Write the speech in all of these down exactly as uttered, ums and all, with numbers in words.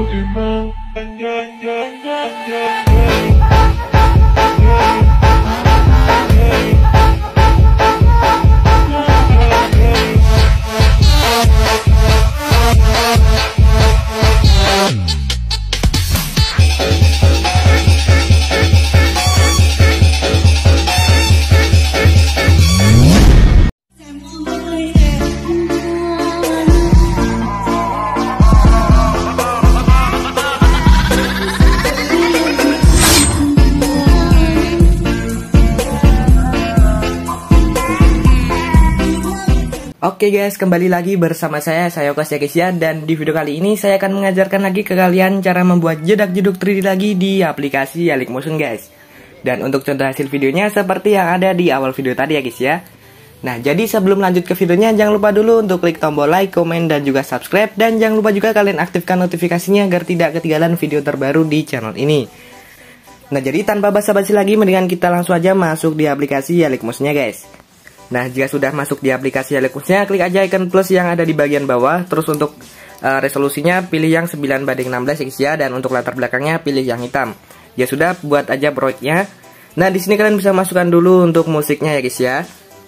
Oke guys, kembali lagi bersama saya, saya Yokos ya guys ya. Dan di video kali ini saya akan mengajarkan lagi ke kalian cara membuat jedak-jeduk tiga D lagi di aplikasi Yalik Motion guys. Dan untuk contoh hasil videonya seperti yang ada di awal video tadi ya guys ya. Nah, jadi sebelum lanjut ke videonya, jangan lupa dulu untuk klik tombol like, komen, dan juga subscribe. Dan jangan lupa juga kalian aktifkan notifikasinya agar tidak ketinggalan video terbaru di channel ini. Nah, jadi tanpa basa-basi lagi, mendingan kita langsung aja masuk di aplikasi Yalik Motion-nya guys. Nah, jika sudah masuk di aplikasi Yalik Motion-nya, klik aja icon plus yang ada di bagian bawah. Terus untuk uh, resolusinya pilih yang sembilan banding enam belas ya guys ya. Dan untuk latar belakangnya pilih yang hitam. Ya sudah, buat aja proyeknya. Nah, di sini kalian bisa masukkan dulu untuk musiknya ya guys ya.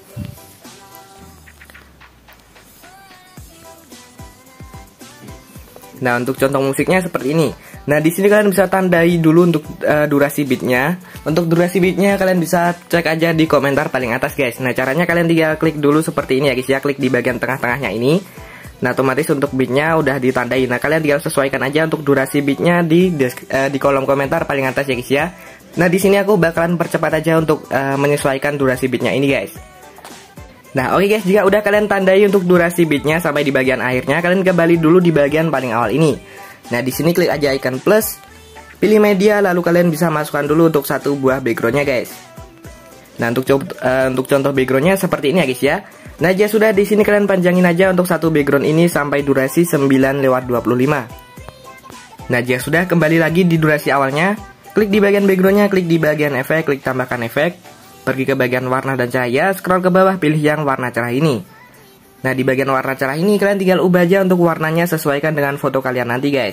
Nah, untuk contoh musiknya seperti ini. Nah, di sini kalian bisa tandai dulu untuk uh, durasi beatnya. Untuk durasi beatnya kalian bisa cek aja di komentar paling atas guys. Nah, caranya kalian tinggal klik dulu seperti ini ya guys ya. Klik di bagian tengah-tengahnya ini. Nah, otomatis untuk beatnya udah ditandai. Nah, kalian tinggal sesuaikan aja untuk durasi beatnya di uh, di kolom komentar paling atas ya guys ya. Nah, di sini aku bakalan percepat aja untuk uh, menyesuaikan durasi beatnya ini guys. Nah, oke okay guys, jika udah kalian tandai untuk durasi beatnya sampai di bagian akhirnya, kalian kembali dulu di bagian paling awal ini. Nah, di sini klik aja icon plus, pilih media, lalu kalian bisa masukkan dulu untuk satu buah backgroundnya guys. Nah, untuk uh, untuk contoh backgroundnya seperti ini ya guys ya. Nah, jika sudah, di sini kalian panjangin aja untuk satu background ini sampai durasi sembilan lewat dua puluh lima. Nah, jika sudah, kembali lagi di durasi awalnya, klik di bagian backgroundnya, klik di bagian efek, klik tambahkan efek. Pergi ke bagian warna dan cahaya, scroll ke bawah, pilih yang warna cerah ini. Nah, di bagian warna cerah ini kalian tinggal ubah aja untuk warnanya sesuaikan dengan foto kalian nanti guys.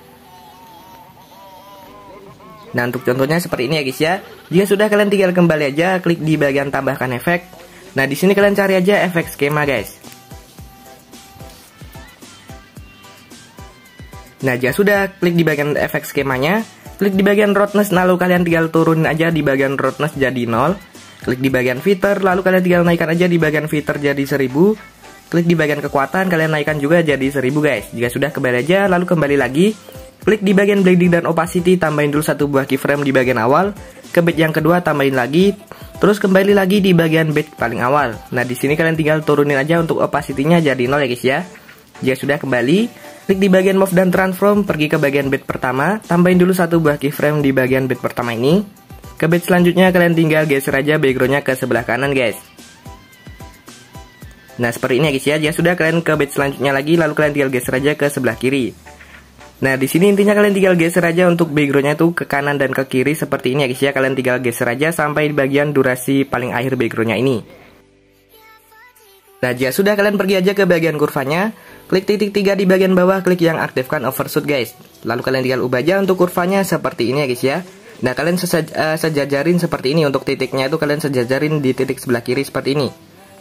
Nah, untuk contohnya seperti ini ya guys ya. Jika sudah, kalian tinggal kembali aja, klik di bagian tambahkan efek. Nah, di sini kalian cari aja efek skema guys. Nah, jika sudah, klik di bagian efek skemanya, klik di bagian roughness, lalu kalian tinggal turunin aja di bagian roughness jadi nol. Klik di bagian filter, lalu kalian tinggal naikkan aja di bagian filter jadi seribu. Klik di bagian kekuatan, kalian naikkan juga jadi seribu guys. Jika sudah, kembali aja, lalu kembali lagi. Klik di bagian blending dan opacity, tambahin dulu satu buah keyframe di bagian awal. Ke beat yang kedua tambahin lagi. Terus kembali lagi di bagian beat paling awal. Nah, di sini kalian tinggal turunin aja untuk opacity-nya jadi nol ya guys ya. Jika sudah, kembali. Klik di bagian move dan transform, pergi ke bagian beat pertama, tambahin dulu satu buah keyframe di bagian beat pertama ini. Ke beat selanjutnya kalian tinggal geser aja backgroundnya ke sebelah kanan guys. Nah, seperti ini ya guys ya. Jika sudah, kalian ke beat selanjutnya lagi, lalu kalian tinggal geser aja ke sebelah kiri. Nah, di sini intinya kalian tinggal geser aja untuk backgroundnya tuh ke kanan dan ke kiri seperti ini ya guys ya. Kalian tinggal geser aja sampai di bagian durasi paling akhir backgroundnya ini. Nah, jika sudah, kalian pergi aja ke bagian kurvanya, klik titik tiga di bagian bawah, klik yang aktifkan overshoot guys. Lalu kalian tinggal ubah aja untuk kurvanya seperti ini ya guys ya. Nah, kalian sesaj uh, sejajarin seperti ini. Untuk titiknya itu kalian sejajarin di titik sebelah kiri seperti ini.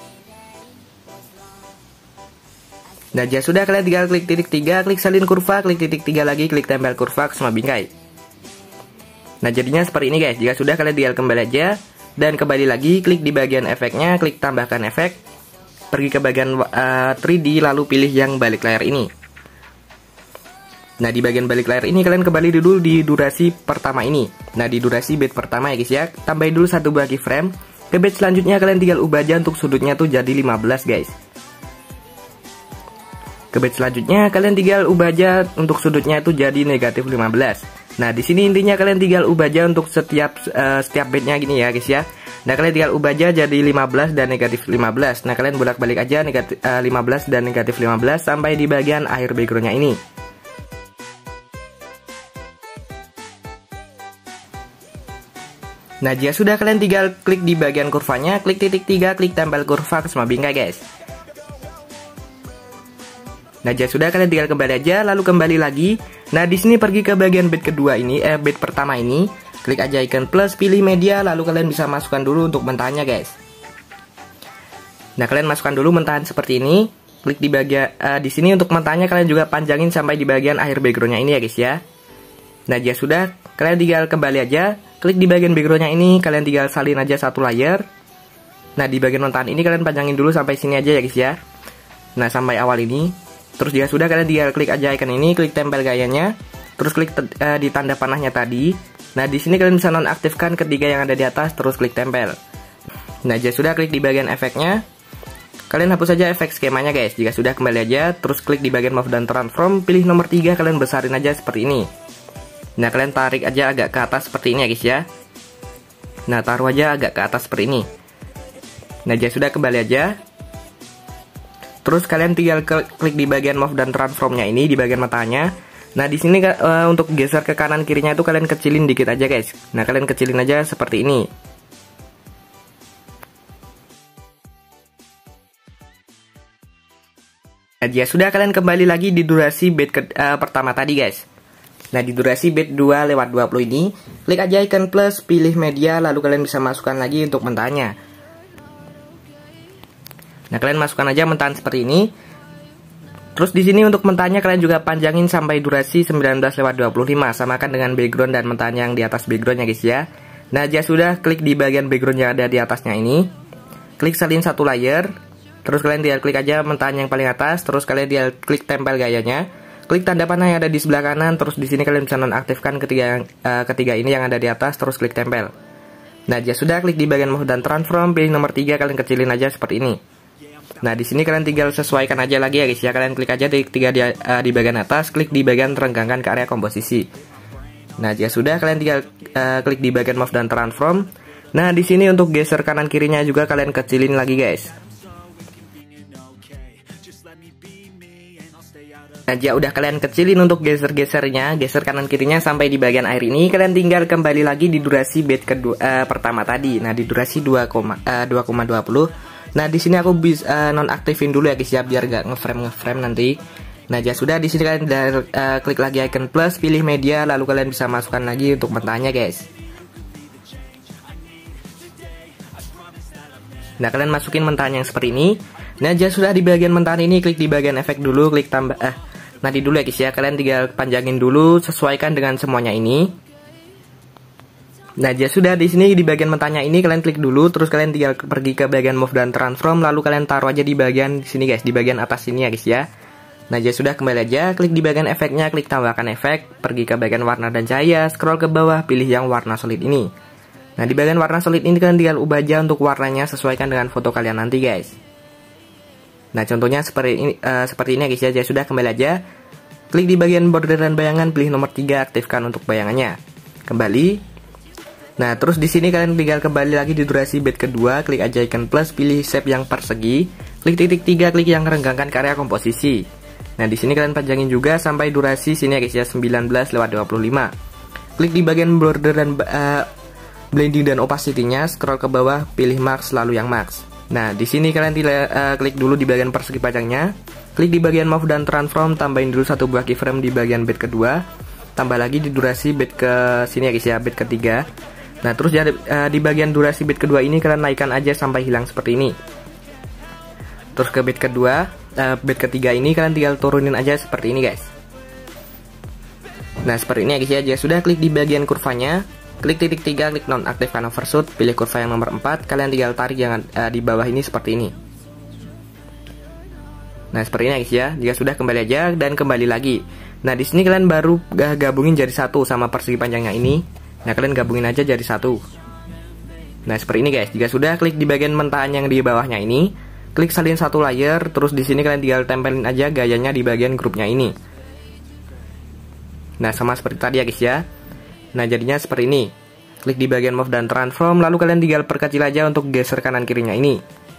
Nah, jika sudah, kalian tinggal klik titik tiga, klik salin kurva, klik titik tiga lagi, klik tempel kurva ke semua bingkai. Nah, jadinya seperti ini guys. Jika sudah, kalian tinggal kembali aja dan kembali lagi, klik di bagian efeknya, klik tambahkan efek. Pergi ke bagian uh, tiga D, lalu pilih yang balik layar ini. Nah, di bagian balik layar ini kalian kembali dulu di durasi pertama ini. Nah, di durasi beat pertama ya guys ya. Tambahin dulu satu buah keyframe. Ke beat selanjutnya kalian tinggal ubah aja untuk sudutnya tuh jadi lima belas guys. Ke beat selanjutnya kalian tinggal ubah aja untuk sudutnya itu jadi negatif lima belas. Nah, di sini intinya kalian tinggal ubah aja untuk setiap uh, setiap beatnya gini ya guys ya. Nah, kalian tinggal ubah aja jadi lima belas dan negatif lima belas. Nah, kalian bolak-balik aja negatif uh, lima belas dan negatif lima belas sampai di bagian akhir backgroundnya ini. Nah, jika sudah, kalian tinggal klik di bagian kurvanya, klik titik tiga, klik tempel kurva ke semua bingkai guys. Nah, jika sudah, kalian tinggal kembali aja, lalu kembali lagi. Nah, di sini pergi ke bagian bed kedua ini, eh bed pertama ini, klik aja icon plus, pilih media, lalu kalian bisa masukkan dulu untuk mentahannya, guys. Nah, kalian masukkan dulu mentahan seperti ini. Klik di bagian uh, di sini untuk mentahannya kalian juga panjangin sampai di bagian akhir backgroundnya ini ya, guys ya. Nah, jika sudah, kalian tinggal kembali aja, klik di bagian backgroundnya ini, kalian tinggal salin aja satu layer. Nah, di bagian mentahan ini kalian panjangin dulu sampai sini aja ya, guys ya. Nah, sampai awal ini. Terus jika sudah, kalian tinggal klik aja icon ini, klik tempel gayanya, terus klik uh, di tanda panahnya tadi. Nah, di sini kalian bisa nonaktifkan ketiga yang ada di atas, terus klik tempel. Nah, jika sudah, klik di bagian efeknya, kalian hapus saja efek skemanya, guys. Jika sudah, kembali aja, terus klik di bagian move dan transform, pilih nomor tiga, kalian besarin aja seperti ini. Nah, kalian tarik aja agak ke atas seperti ini ya, guys ya. Nah, taruh aja agak ke atas seperti ini. Nah, jika sudah, kembali aja. Terus kalian tinggal klik di bagian move dan transformnya ini, di bagian matanya. Nah, di sini uh, untuk geser ke kanan kirinya itu kalian kecilin dikit aja, guys. Nah, kalian kecilin aja seperti ini. Nah, jika sudah, kalian kembali lagi di durasi bed ke, uh, pertama tadi, guys. Nah, di durasi bed dua lewat dua puluh ini, klik aja icon plus, pilih media, lalu kalian bisa masukkan lagi untuk mentahannya. Nah, kalian masukkan aja mentahan seperti ini. Terus di sini untuk mentahannya kalian juga panjangin sampai durasi sembilan belas lewat dua puluh lima, samakan dengan background dan mentahan yang di atas backgroundnya, guys ya. Nah, jika sudah, klik di bagian background yang ada di atasnya ini, klik salin satu layer. Terus kalian tinggal klik aja mentahan yang paling atas, terus kalian tinggal klik tempel gayanya. Klik tanda panah yang ada di sebelah kanan, terus di sini kalian bisa nonaktifkan ketiga uh, ketiga ini yang ada di atas, terus klik tempel. Nah, jika sudah, klik di bagian move dan transform, pilih nomor tiga, kalian kecilin aja seperti ini. Nah, di sini kalian tinggal sesuaikan aja lagi ya, guys ya. Kalian klik aja di tiga di, uh, di bagian atas, klik di bagian renggangkan ke area komposisi. Nah, jika sudah, kalian tinggal uh, klik di bagian move dan transform. Nah, di sini untuk geser kanan kirinya juga kalian kecilin lagi, guys. Nah, jika udah kalian kecilin untuk geser-gesernya, geser kanan kirinya sampai di bagian akhir ini, kalian tinggal kembali lagi di durasi bed kedua uh, pertama tadi. Nah, di durasi dua koma dua puluh. Nah, di sini aku bisa uh, nonaktifin dulu ya, guys ya, biar gak ngeframe ngeframe nanti. Nah, jika sudah, di sini kalian uh, klik lagi icon plus, pilih media, lalu kalian bisa masukkan lagi untuk mentahannya, guys. Nah, kalian masukin mentahan yang seperti ini. Nah, jika sudah di bagian mentahan ini, klik di bagian efek dulu, klik tambah eh nanti dulu ya, guys ya. Kalian tinggal panjangin dulu, sesuaikan dengan semuanya ini. Nah, jika sudah di sini di bagian mentahannya ini kalian klik dulu, terus kalian tinggal pergi ke bagian move dan transform, lalu kalian taruh aja di bagian sini, guys, di bagian atas sini ya, guys ya. Nah, jika sudah, kembali aja, klik di bagian efeknya, klik tambahkan efek, pergi ke bagian warna dan cahaya, scroll ke bawah, pilih yang warna solid ini. Nah, di bagian warna solid ini kalian tinggal ubah aja untuk warnanya sesuaikan dengan foto kalian nanti, guys. Nah, contohnya seperti ini, uh, seperti ini ya, guys ya. Jika sudah, kembali aja, klik di bagian border dan bayangan, pilih nomor tiga, aktifkan untuk bayangannya. Kembali. Nah, terus di sini kalian tinggal kembali lagi di durasi bed kedua, klik aja icon plus, pilih shape yang persegi, klik titik tiga, klik yang renggangkan ke area komposisi. Nah, di sini kalian panjangin juga sampai durasi sini ya, guys ya, sembilan belas lewat dua puluh lima. Klik di bagian border dan uh, blending dan opacity-nya, scroll ke bawah, pilih max, lalu yang max. Nah, di sini kalian tinggal uh, klik dulu di bagian persegi panjangnya, klik di bagian move dan transform, tambahin dulu satu buah keyframe di bagian bed kedua, tambah lagi di durasi bed ke sini ya, guys ya, bed ketiga. Nah, terus ya, uh, di bagian durasi bed kedua ini kalian naikkan aja sampai hilang seperti ini. Terus ke bed kedua, uh, bed ketiga ini kalian tinggal turunin aja seperti ini, guys. Nah, seperti ini ya, guys ya. Jika sudah, klik di bagian kurvanya, klik titik tiga, klik nonaktifkan overshoot, pilih kurva yang nomor empat, kalian tinggal tarik yang uh, di bawah ini seperti ini. Nah, seperti ini ya, guys ya. Jika sudah, kembali aja dan kembali lagi. Nah, di sini kalian baru gabungin jadi satu sama persegi panjangnya ini. Nah, kalian gabungin aja jadi satu. Nah, seperti ini, guys. Jika sudah, klik di bagian mentahan yang di bawahnya ini, klik salin satu layer, terus di sini kalian tinggal tempelin aja gayanya di bagian grupnya ini. Nah, sama seperti tadi ya, guys ya. Nah, jadinya seperti ini. Klik di bagian move dan transform, lalu kalian tinggal perkecil aja untuk geser kanan kirinya ini.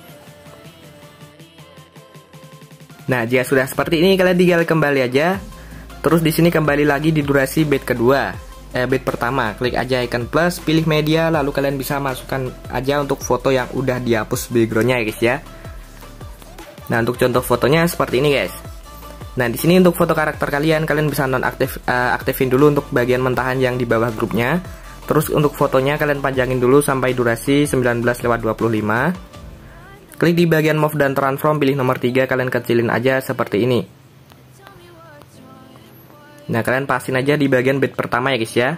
Nah, jika sudah seperti ini, kalian tinggal kembali aja. Terus di sini kembali lagi di durasi bed kedua. Eh, bed pertama, klik aja icon plus, pilih media, lalu kalian bisa masukkan aja untuk foto yang udah dihapus backgroundnya ya, guys ya. Nah, untuk contoh fotonya seperti ini, guys. Nah, di sini untuk foto karakter kalian, kalian bisa nonaktif uh, aktifin dulu untuk bagian mentahan yang di bawah grupnya. Terus untuk fotonya kalian panjangin dulu sampai durasi sembilan belas lewat dua puluh lima. Klik di bagian move dan transform, pilih nomor tiga, kalian kecilin aja seperti ini. Nah, kalian pasin aja di bagian bit pertama ya guys ya.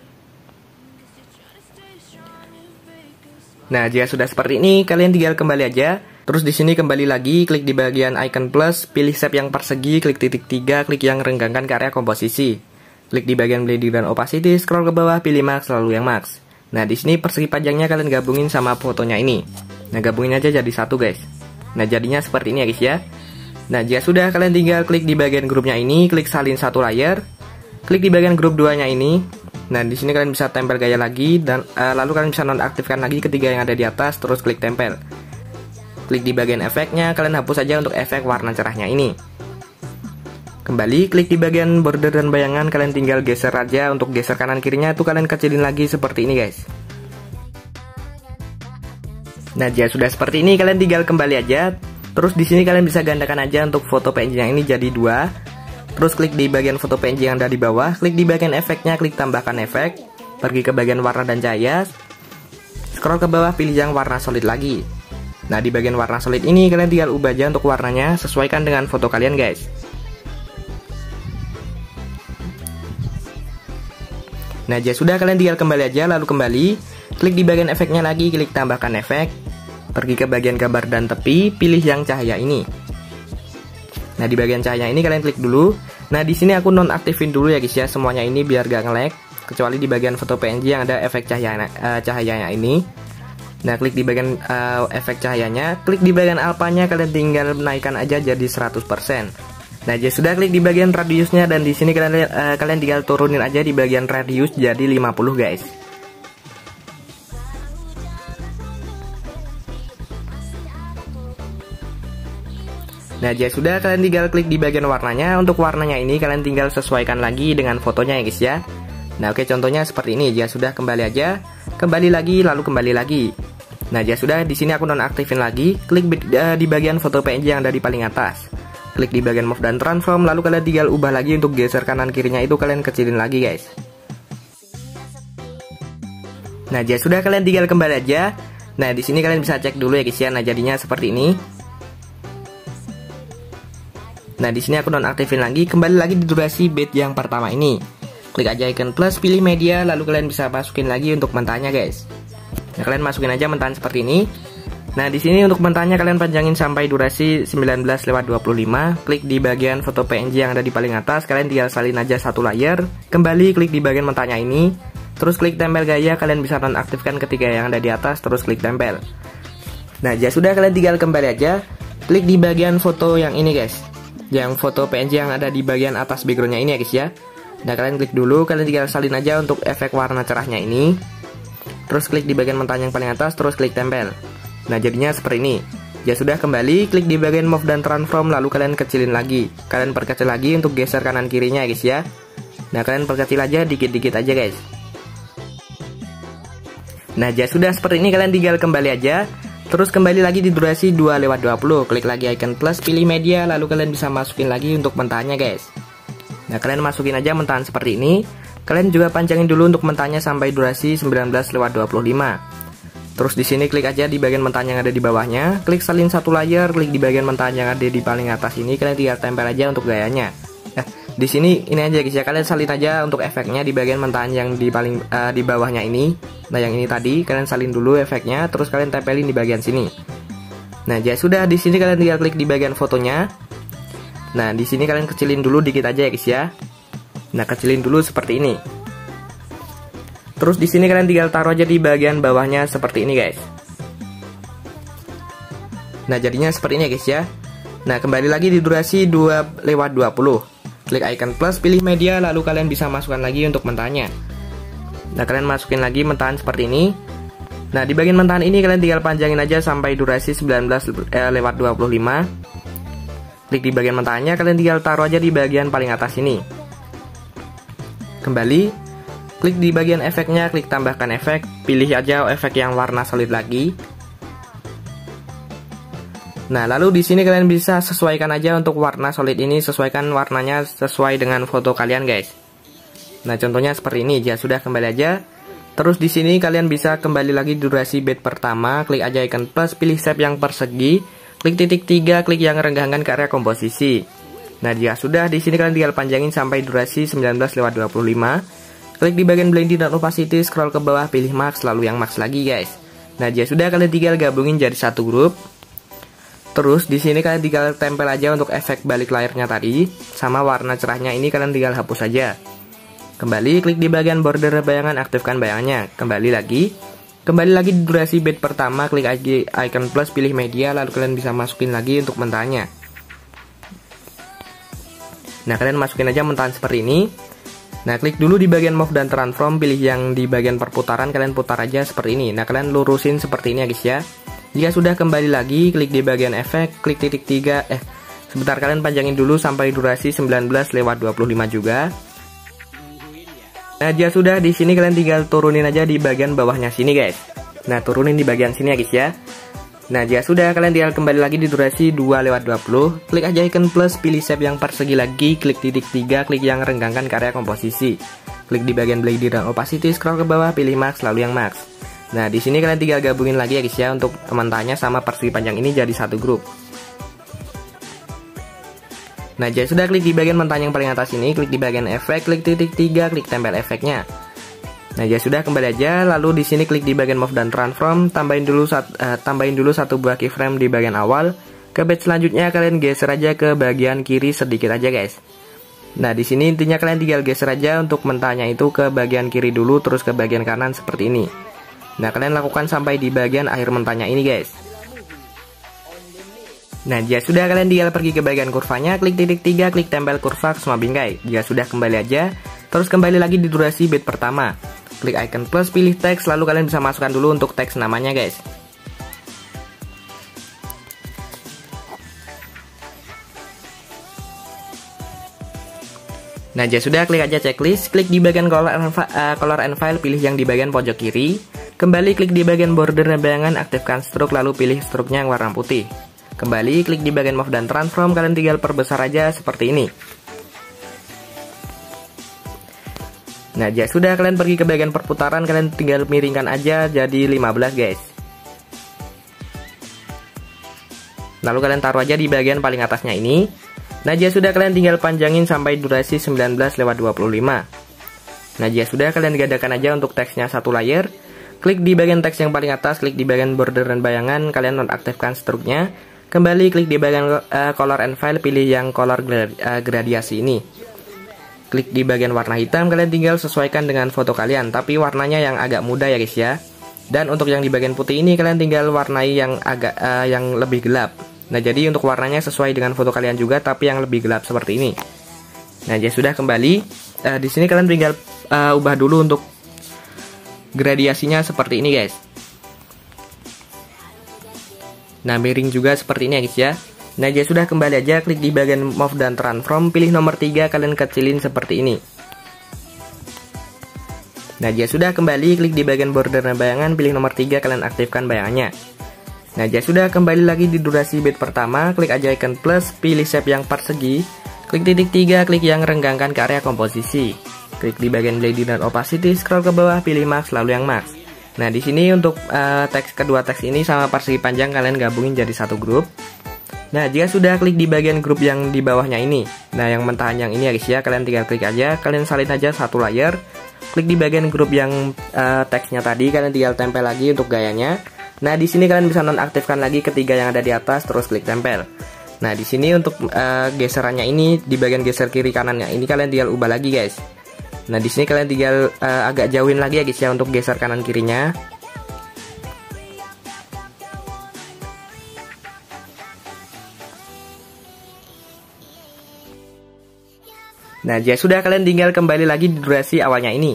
Nah, jika sudah seperti ini, kalian tinggal kembali aja. Terus di sini kembali lagi, klik di bagian icon plus, pilih shape yang persegi, klik titik tiga, klik yang renggangkan ke area komposisi. Klik di bagian blending dan opacity, scroll ke bawah, pilih max, lalu yang max. Nah, di sini persegi panjangnya kalian gabungin sama fotonya ini. Nah, gabungin aja jadi satu guys. Nah, jadinya seperti ini ya guys ya. Nah, jika sudah, kalian tinggal klik di bagian grupnya ini, klik salin satu layer. Klik di bagian grup duanya ini. Nah, di sini kalian bisa tempel gaya lagi, dan uh, lalu kalian bisa nonaktifkan lagi ketiga yang ada di atas, terus klik tempel. Klik di bagian efeknya, kalian hapus aja untuk efek warna cerahnya ini. Kembali, klik di bagian border dan bayangan, kalian tinggal geser aja. Untuk geser kanan kirinya itu kalian kecilin lagi seperti ini guys. Nah, jika sudah seperti ini, kalian tinggal kembali aja. Terus di sini kalian bisa gandakan aja untuk foto P N G yang ini jadi dua. Terus klik di bagian foto P N G yang ada di bawah, klik di bagian efeknya, klik tambahkan efek, pergi ke bagian warna dan cahaya, scroll ke bawah, pilih yang warna solid lagi. Nah, di bagian warna solid ini kalian tinggal ubah aja untuk warnanya, sesuaikan dengan foto kalian guys. Nah, jika sudah, kalian tinggal kembali aja, lalu kembali, klik di bagian efeknya lagi, klik tambahkan efek, pergi ke bagian gambar dan tepi, pilih yang cahaya ini. Nah, di bagian cahaya ini kalian klik dulu. Nah, di sini aku nonaktifin dulu ya guys ya, semuanya ini biar gak nge-lag, kecuali di bagian foto P N G yang ada efek cahaya uh, cahayanya ini. Nah, klik di bagian uh, efek cahayanya, klik di bagian alpanya, kalian tinggal naikkan aja jadi seratus persen. Nah, jadi sudah, klik di bagian radiusnya, dan di sini kalian uh, kalian tinggal turunin aja di bagian radius jadi lima puluh guys. Nah, jika sudah, kalian tinggal klik di bagian warnanya. Untuk warnanya ini kalian tinggal sesuaikan lagi dengan fotonya ya guys ya. Nah, oke, contohnya seperti ini. Jika sudah, kembali aja, kembali lagi, lalu kembali lagi. Nah, jika sudah, di sini aku nonaktifin lagi. Klik uh, di bagian foto P N G yang ada di paling atas. Klik di bagian move dan transform, lalu kalian tinggal ubah lagi untuk geser kanan kirinya itu kalian kecilin lagi guys. Nah, jika sudah, kalian tinggal kembali aja. Nah, di sini kalian bisa cek dulu ya guys ya. Nah, jadinya seperti ini. Nah, di sini aku nonaktifin lagi, kembali lagi di durasi bit yang pertama ini. Klik aja icon plus, pilih media, lalu kalian bisa masukin lagi untuk mentahnya guys. Nah, kalian masukin aja mentahan seperti ini. Nah, di sini untuk mentahnya kalian panjangin sampai durasi sembilan belas lewat dua puluh lima. Klik di bagian foto P N G yang ada di paling atas, kalian tinggal salin aja satu layer. Kembali klik di bagian mentahnya ini, terus klik tempel gaya, kalian bisa nonaktifkan ketiga yang ada di atas, terus klik tempel. Nah, jika sudah, kalian tinggal kembali aja, klik di bagian foto yang ini guys, yang foto P N G yang ada di bagian atas backgroundnya ini ya guys ya. Nah, kalian klik dulu, kalian tinggal salin aja untuk efek warna cerahnya ini. Terus klik di bagian mentah yang paling atas, terus klik tempel. Nah, jadinya seperti ini. Ya sudah, kembali klik di bagian move dan transform, lalu kalian kecilin lagi. Kalian perkecil lagi untuk geser kanan kirinya ya guys ya. Nah, kalian perkecil aja dikit-dikit aja guys. Nah, ya sudah seperti ini, kalian tinggal kembali aja. Terus kembali lagi di durasi dua lewat dua puluh, klik lagi icon plus, pilih media, lalu kalian bisa masukin lagi untuk mentahannya guys. Nah, kalian masukin aja mentahan seperti ini. Kalian juga panjangin dulu untuk mentahannya sampai durasi sembilan belas lewat dua puluh lima. Terus di sini klik aja di bagian mentahan yang ada di bawahnya, klik salin satu layer, klik di bagian mentahan yang ada di paling atas ini, kalian tinggal tempel aja untuk gayanya. Nah, di sini ini aja guys ya, kalian salin aja untuk efeknya di bagian mentahan yang di paling uh, di bawahnya ini. Nah, yang ini tadi kalian salin dulu efeknya, terus kalian tempelin di bagian sini. Nah, jadi sudah, di sini kalian tinggal klik di bagian fotonya. Nah, di sini kalian kecilin dulu dikit aja ya guys ya. Nah, kecilin dulu seperti ini. Terus di sini kalian tinggal taruh aja di bagian bawahnya seperti ini guys. Nah, jadinya seperti ini ya guys ya. Nah, kembali lagi di durasi dua lewat dua puluh. Klik icon plus, pilih media, lalu kalian bisa masukkan lagi untuk mentahannya. Nah, kalian masukin lagi mentahan seperti ini. Nah, di bagian mentahan ini kalian tinggal panjangin aja sampai durasi sembilan belas lewat dua puluh lima. Klik di bagian mentahannya, kalian tinggal taruh aja di bagian paling atas ini. Kembali, klik di bagian efeknya, klik tambahkan efek, pilih aja efek yang warna solid lagi. Nah, lalu di sini kalian bisa sesuaikan aja untuk warna solid ini, sesuaikan warnanya sesuai dengan foto kalian, guys. Nah, contohnya seperti ini. Ya sudah, kembali aja. Terus di sini kalian bisa kembali lagi durasi bed pertama, klik aja icon plus, pilih shape yang persegi, klik titik tiga, klik yang renggangkan ke area komposisi. Nah, jika sudah, di sini kalian tinggal panjangin sampai durasi sembilan belas lewat dua puluh lima. Klik di bagian blending dan opacity, scroll ke bawah, pilih max, lalu yang max lagi, guys. Nah, jika sudah, kalian tinggal gabungin jadi satu grup. Terus di sini kalian tinggal tempel aja untuk efek balik layarnya tadi, sama warna cerahnya ini kalian tinggal hapus saja. Kembali klik di bagian border bayangan, aktifkan bayangannya. Kembali lagi, kembali lagi di durasi bed pertama, klik aja icon plus, pilih media, lalu kalian bisa masukin lagi untuk mentahannya. Nah, kalian masukin aja mentahan seperti ini. Nah, klik dulu di bagian move dan transform, pilih yang di bagian perputaran, kalian putar aja seperti ini. Nah, kalian lurusin seperti ini ya guys ya. Jika sudah, kembali lagi, klik di bagian efek, klik titik tiga, eh sebentar, kalian panjangin dulu sampai durasi sembilan belas lewat dua puluh lima juga. Nah, jika sudah, di sini kalian tinggal turunin aja di bagian bawahnya sini, guys. Nah, turunin di bagian sini ya guys ya. Nah, jika sudah, kalian tinggal kembali lagi di durasi dua lewat dua puluh, klik aja icon plus, pilih shape yang persegi lagi, klik titik tiga, klik yang renggangkan ke area komposisi. Klik di bagian blending dan opacity, scroll ke bawah, pilih max, lalu yang max. Nah, di sini kalian tinggal gabungin lagi ya guys ya, untuk mentahnya sama persegi panjang ini jadi satu grup. Nah, jika sudah, klik di bagian mentah yang paling atas ini, klik di bagian efek, klik titik tiga, klik tempel efeknya. Nah, jika sudah, kembali aja, lalu di sini klik di bagian move dan transform, tambahin dulu sat, uh, tambahin dulu satu buah keyframe di bagian awal. Ke bed selanjutnya kalian geser aja ke bagian kiri sedikit aja, guys. Nah, di sini intinya kalian tinggal geser aja untuk mentahnya itu ke bagian kiri dulu, terus ke bagian kanan seperti ini. Nah, kalian lakukan sampai di bagian akhir mentahnya ini, guys. Nah, jika sudah, kalian tinggal pergi ke bagian kurvanya, klik titik tiga, klik tempel kurva ke semua bingkai. Jika sudah, kembali aja, terus kembali lagi di durasi bed pertama. Klik icon plus, pilih teks, lalu kalian bisa masukkan dulu untuk teks namanya, guys. Nah, jika sudah, klik aja checklist, klik di bagian color and, uh, color and file, pilih yang di bagian pojok kiri. Kembali klik di bagian border dan bayangan, aktifkan stroke, lalu pilih stroke-nya yang warna putih. Kembali klik di bagian move dan transform, kalian tinggal perbesar aja seperti ini. Nah, jika sudah, kalian pergi ke bagian perputaran, kalian tinggal miringkan aja jadi lima belas, guys. Lalu kalian taruh aja di bagian paling atasnya ini. Nah, jika sudah, kalian tinggal panjangin sampai durasi sembilan belas lewat dua puluh lima. Nah, jika sudah, kalian gadakan aja untuk teksnya satu layer. Klik di bagian teks yang paling atas, klik di bagian border dan bayangan, kalian nonaktifkan stroke-nya. Kembali klik di bagian uh, color and file, pilih yang color uh, gradiasi ini. Klik di bagian warna hitam, kalian tinggal sesuaikan dengan foto kalian, tapi warnanya yang agak muda ya guys ya. Dan untuk yang di bagian putih ini, kalian tinggal warnai yang agak uh, yang lebih gelap. Nah, jadi untuk warnanya sesuai dengan foto kalian juga, tapi yang lebih gelap seperti ini. Nah, jadi sudah, kembali. Uh, di sini kalian tinggal uh, ubah dulu untuk gradiasinya seperti ini, guys. Nah, miring juga seperti ini ya guys ya. Nah, jadi sudah, kembali aja, klik di bagian move dan transform, pilih nomor tiga, kalian kecilin seperti ini. Nah, jadi sudah, kembali klik di bagian border dan bayangan, pilih nomor tiga, kalian aktifkan bayangannya. Nah, jadi sudah, kembali lagi di durasi bed pertama, klik aja icon plus, pilih shape yang persegi, klik titik tiga, klik yang renggangkan ke area komposisi. Klik di bagian blending dan opacity, scroll ke bawah, pilih max, lalu yang max. Nah, di sini untuk uh, teks kedua teks ini sama persegi panjang kalian gabungin jadi satu grup. Nah, jika sudah, klik di bagian grup yang di bawahnya ini. Nah, yang mentahan yang ini ya guys ya, kalian tinggal klik aja, kalian salin aja satu layer. Klik di bagian grup yang uh, teksnya tadi, kalian tinggal tempel lagi untuk gayanya. Nah, di sini kalian bisa nonaktifkan lagi ketiga yang ada di atas, terus klik tempel. Nah, di sini untuk uh, geserannya ini di bagian geser kiri kanannya ini kalian tinggal ubah lagi guys. Nah, di sini kalian tinggal uh, agak jauhin lagi ya guys ya untuk geser kanan kirinya. Nah, jika sudah, kalian tinggal kembali lagi di durasi awalnya ini.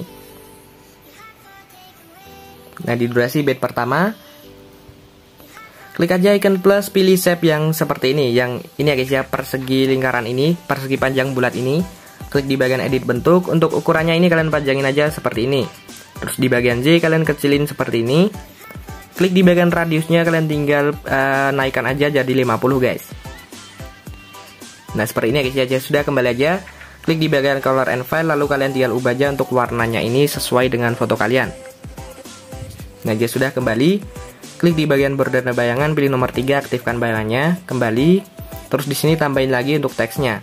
Nah, di durasi bed pertama, klik aja icon plus, pilih shape yang seperti ini, yang ini ya guys ya, persegi lingkaran ini, persegi panjang bulat ini. Klik di bagian edit bentuk, untuk ukurannya ini kalian panjangin aja seperti ini. Terus di bagian Z kalian kecilin seperti ini. klik di bagian radiusnya, kalian tinggal uh, naikkan aja jadi lima puluh guys. Nah seperti ini guys ya. Sudah, kembali aja, klik di bagian color and file, lalu kalian tinggal ubah aja untuk warnanya ini sesuai dengan foto kalian. Nah jika sudah, kembali, klik di bagian border dan bayangan, pilih nomor tiga, aktifkan bayangannya, kembali, terus di sini tambahin lagi untuk teksnya.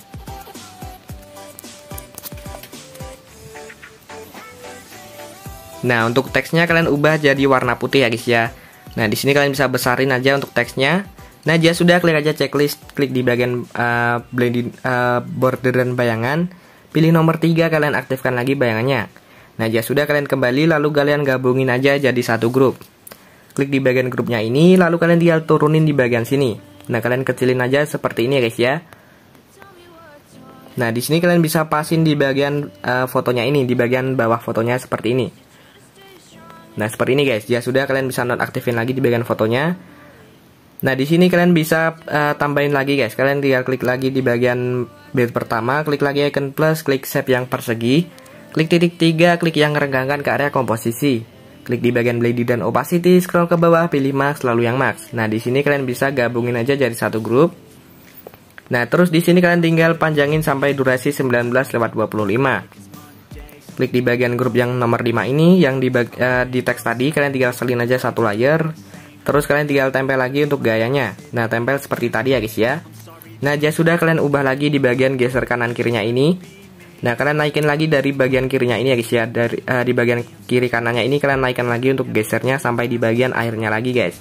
Nah untuk teksnya kalian ubah jadi warna putih ya guys ya. Nah di sini kalian bisa besarin aja untuk teksnya. Nah jika sudah, klik aja checklist, klik di bagian uh, blending uh, border dan bayangan, pilih nomor tiga, kalian aktifkan lagi bayangannya. Nah jika sudah, kalian kembali, lalu kalian gabungin aja jadi satu grup. Klik di bagian grupnya ini, lalu kalian tinggal turunin di bagian sini. Nah kalian kecilin aja seperti ini ya guys ya. Nah di sini kalian bisa pasin di bagian uh, fotonya ini, di bagian bawah fotonya seperti ini. Nah seperti ini guys. Ya sudah, kalian bisa nonaktifin lagi di bagian fotonya. Nah di sini kalian bisa uh, tambahin lagi guys. Kalian tinggal klik lagi di bagian bed pertama, klik lagi icon plus, klik shape yang persegi, klik titik tiga, klik yang renggangkan ke area komposisi, klik di bagian blending dan opacity, scroll ke bawah, pilih max lalu yang max. Nah di sini kalian bisa gabungin aja jadi satu grup. Nah terus di sini kalian tinggal panjangin sampai durasi sembilan belas lewat dua puluh lima. Klik di bagian grup yang nomor lima ini, yang di, uh, di teks tadi, kalian tinggal salin aja satu layer. Terus kalian tinggal tempel lagi untuk gayanya. Nah tempel seperti tadi ya guys ya. Nah jika sudah, kalian ubah lagi di bagian geser kanan kirinya ini. Nah kalian naikin lagi dari bagian kirinya ini ya guys ya. Dari uh, di bagian kiri kanannya ini kalian naikkan lagi untuk gesernya sampai di bagian akhirnya lagi guys.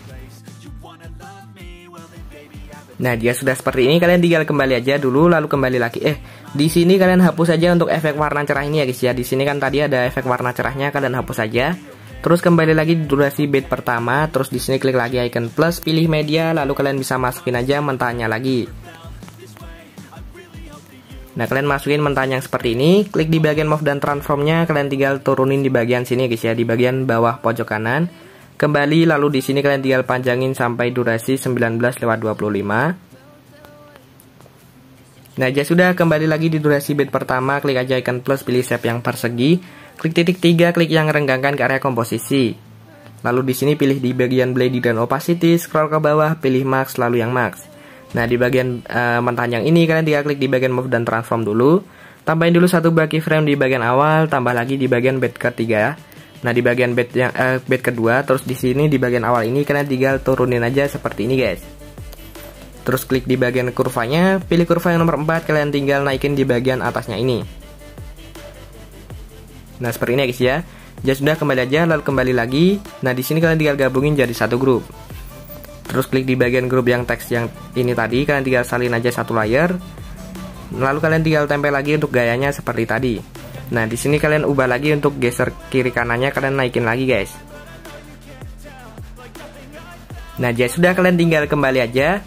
Nah jika sudah seperti ini, kalian tinggal kembali aja dulu, lalu kembali lagi. Eh di sini kalian hapus aja untuk efek warna cerah ini ya guys ya. Di sini kan tadi ada efek warna cerahnya, kalian hapus aja. Terus kembali lagi di durasi bed pertama, terus di sini klik lagi icon plus, pilih media, lalu kalian bisa masukin aja mentahnya lagi. Nah kalian masukin mentah yang seperti ini, klik di bagian move dan transformnya, kalian tinggal turunin di bagian sini guys ya, di bagian bawah pojok kanan. Kembali, lalu di sini kalian tinggal panjangin sampai durasi sembilan belas lewat dua puluh lima. Nah jika sudah, kembali lagi di durasi bed pertama, klik aja icon plus, pilih shape yang persegi. Klik titik tiga, klik yang renggangkan ke area komposisi. Lalu di sini pilih di bagian blending dan opacity, scroll ke bawah, pilih max lalu yang max. Nah di bagian uh, mentahan yang ini, kalian tinggal klik di bagian move dan transform dulu. Tambahin dulu satu buah frame di bagian awal, tambah lagi di bagian bed ketiga. Nah di bagian bed yang uh, bed kedua, terus di sini di bagian awal ini kalian tinggal turunin aja seperti ini guys. Terus klik di bagian kurvanya, pilih kurva yang nomor empat, kalian tinggal naikin di bagian atasnya ini. Nah seperti ini guys ya. Jadi sudah, kembali aja, lalu kembali lagi. Nah di sini kalian tinggal gabungin jadi satu grup. Terus klik di bagian grup yang teks yang ini tadi, kalian tinggal salin aja satu layer. Lalu kalian tinggal tempel lagi untuk gayanya seperti tadi. Nah di sini kalian ubah lagi untuk geser kiri kanannya, kalian naikin lagi guys. Nah jadi sudah, kalian tinggal kembali aja.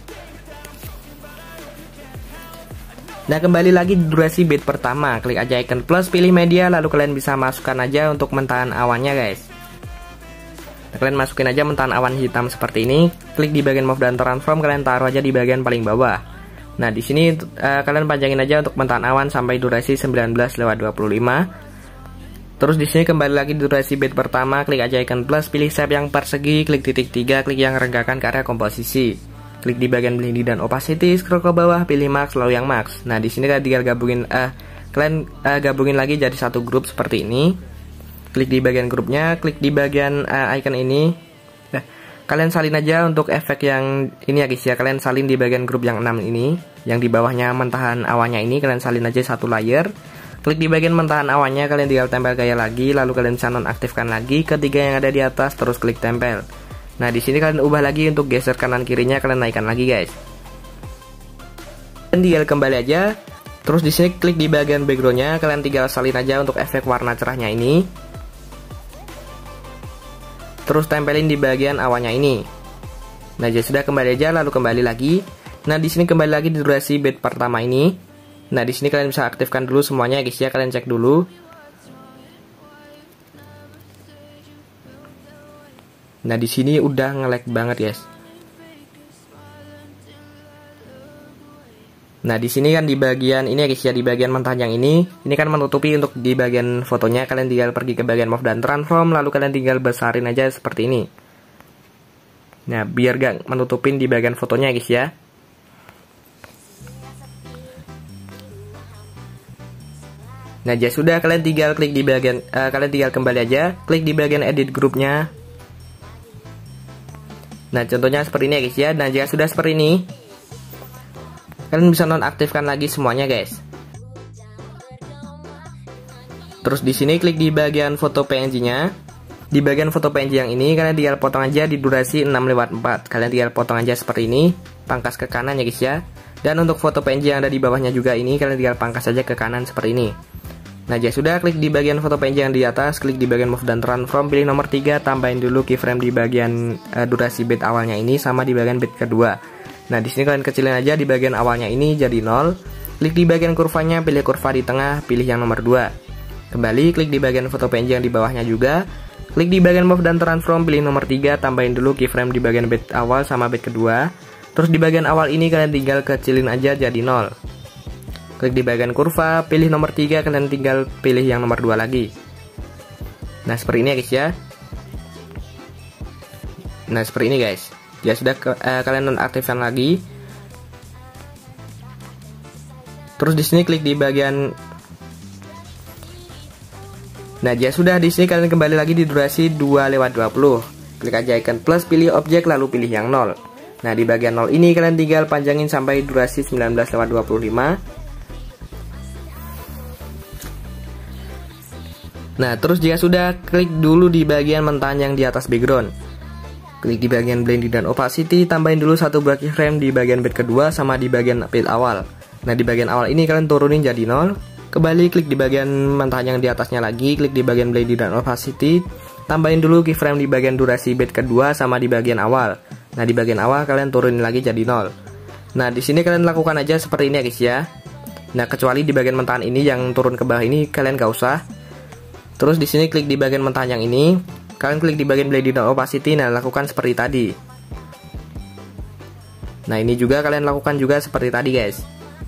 Nah kembali lagi di durasi bed pertama, klik aja icon plus, pilih media, lalu kalian bisa masukkan aja untuk mentahan awannya guys. Nah, kalian masukin aja mentahan awan hitam seperti ini, klik di bagian move dan transform, kalian taruh aja di bagian paling bawah. Nah di sini uh, kalian panjangin aja untuk mentahan awan sampai durasi sembilan belas lewat dua puluh lima. Terus di sini kembali lagi di durasi bed pertama, klik aja icon plus, pilih shape yang persegi, klik titik tiga, klik yang renggangkan ke area komposisi. Klik di bagian blending dan opacity, scroll ke bawah, pilih max lalu yang max. Nah di sini kalian tinggal gabungin, uh, kalian uh, gabungin lagi jadi satu grup seperti ini. Klik di bagian grupnya, klik di bagian uh, icon ini. Nah kalian salin aja untuk efek yang ini ya guys ya. Kalian salin di bagian grup yang enam ini, yang di bawahnya mentahan awannya ini, kalian salin aja satu layer. Klik di bagian mentahan awannya, kalian tinggal tempel gaya lagi, lalu kalian bisa nonaktifkan lagi ketiga yang ada di atas, terus klik tempel. Nah di sini kalian ubah lagi untuk geser kanan kirinya, kalian naikkan lagi guys. Dan tinggal kembali aja. Terus di sini klik di bagian backgroundnya, kalian tinggal salin aja untuk efek warna cerahnya ini. Terus tempelin di bagian awannya ini. Nah jadi sudah, kembali aja, lalu kembali lagi. Nah di sini kembali lagi di durasi bed pertama ini. Nah di sini kalian bisa aktifkan dulu semuanya guys ya, kalian cek dulu. Nah di sini udah nge-lag banget guys. Nah di sini kan di bagian ini ya guys ya, di bagian mentahan yang ini, ini kan menutupi untuk di bagian fotonya. Kalian tinggal pergi ke bagian move dan transform, lalu kalian tinggal besarin aja seperti ini. Nah, biar gak menutupin di bagian fotonya guys ya. Nah, jika sudah, kalian tinggal klik di bagian uh, kalian tinggal kembali aja, klik di bagian edit grupnya. Nah, contohnya seperti ini ya guys ya. Nah, jika sudah seperti ini, kalian bisa nonaktifkan lagi semuanya guys. Terus di sini klik di bagian foto P N G-nya. Di bagian foto P N G yang ini kalian tinggal potong aja di durasi enam lewat empat. Kalian tinggal potong aja seperti ini, pangkas ke kanan ya guys ya. Dan untuk foto P N G yang ada di bawahnya juga ini kalian tinggal pangkas saja ke kanan seperti ini. Nah, jika sudah, klik di bagian foto P N G yang di atas, klik di bagian move dan transform, pilih nomor tiga, tambahin dulu keyframe di bagian uh, durasi bit awalnya ini sama di bagian bit kedua. Nah, di sini kalian kecilin aja di bagian awalnya ini jadi nol. Klik di bagian kurvanya, pilih kurva di tengah, pilih yang nomor dua. Kembali klik di bagian foto P N G yang di bawahnya juga. Klik di bagian move dan transform, pilih nomor tiga, tambahin dulu keyframe di bagian bit awal sama bit kedua. Terus di bagian awal ini kalian tinggal kecilin aja jadi nol. Klik di bagian kurva, pilih nomor tiga, kalian tinggal pilih yang nomor dua lagi. Nah, seperti ini ya guys ya. Nah, seperti ini guys. Ya sudah, ke, uh, kalian nonaktifkan lagi. Terus di sini klik di bagian. Nah, jika sudah, di sini kalian kembali lagi di durasi dua lewat dua puluh. Klik aja icon plus, pilih objek lalu pilih yang nol. Nah, di bagian nol ini kalian tinggal panjangin sampai durasi sembilan belas lewat dua puluh lima. Nah, terus jika sudah, klik dulu di bagian mentanjang di atas background. Klik di bagian blending dan opacity, tambahin dulu satu buah keyframe di bagian bit kedua sama di bagian bit awal. Nah, di bagian awal ini kalian turunin jadi nol. Kembali klik di bagian mentanjang di atasnya lagi, klik di bagian blending dan opacity, tambahin dulu keyframe di bagian durasi bit kedua sama di bagian awal. Nah, di bagian awal kalian turunin lagi jadi nol. Nah, di sini kalian lakukan aja seperti ini ya guys ya. Nah, kecuali di bagian mentangan ini yang turun ke bawah ini kalian gak usah. Terus di sini klik di bagian mentanjang ini, kalian klik di bagian blending dan opacity, nah lakukan seperti tadi. Nah, ini juga kalian lakukan juga seperti tadi guys.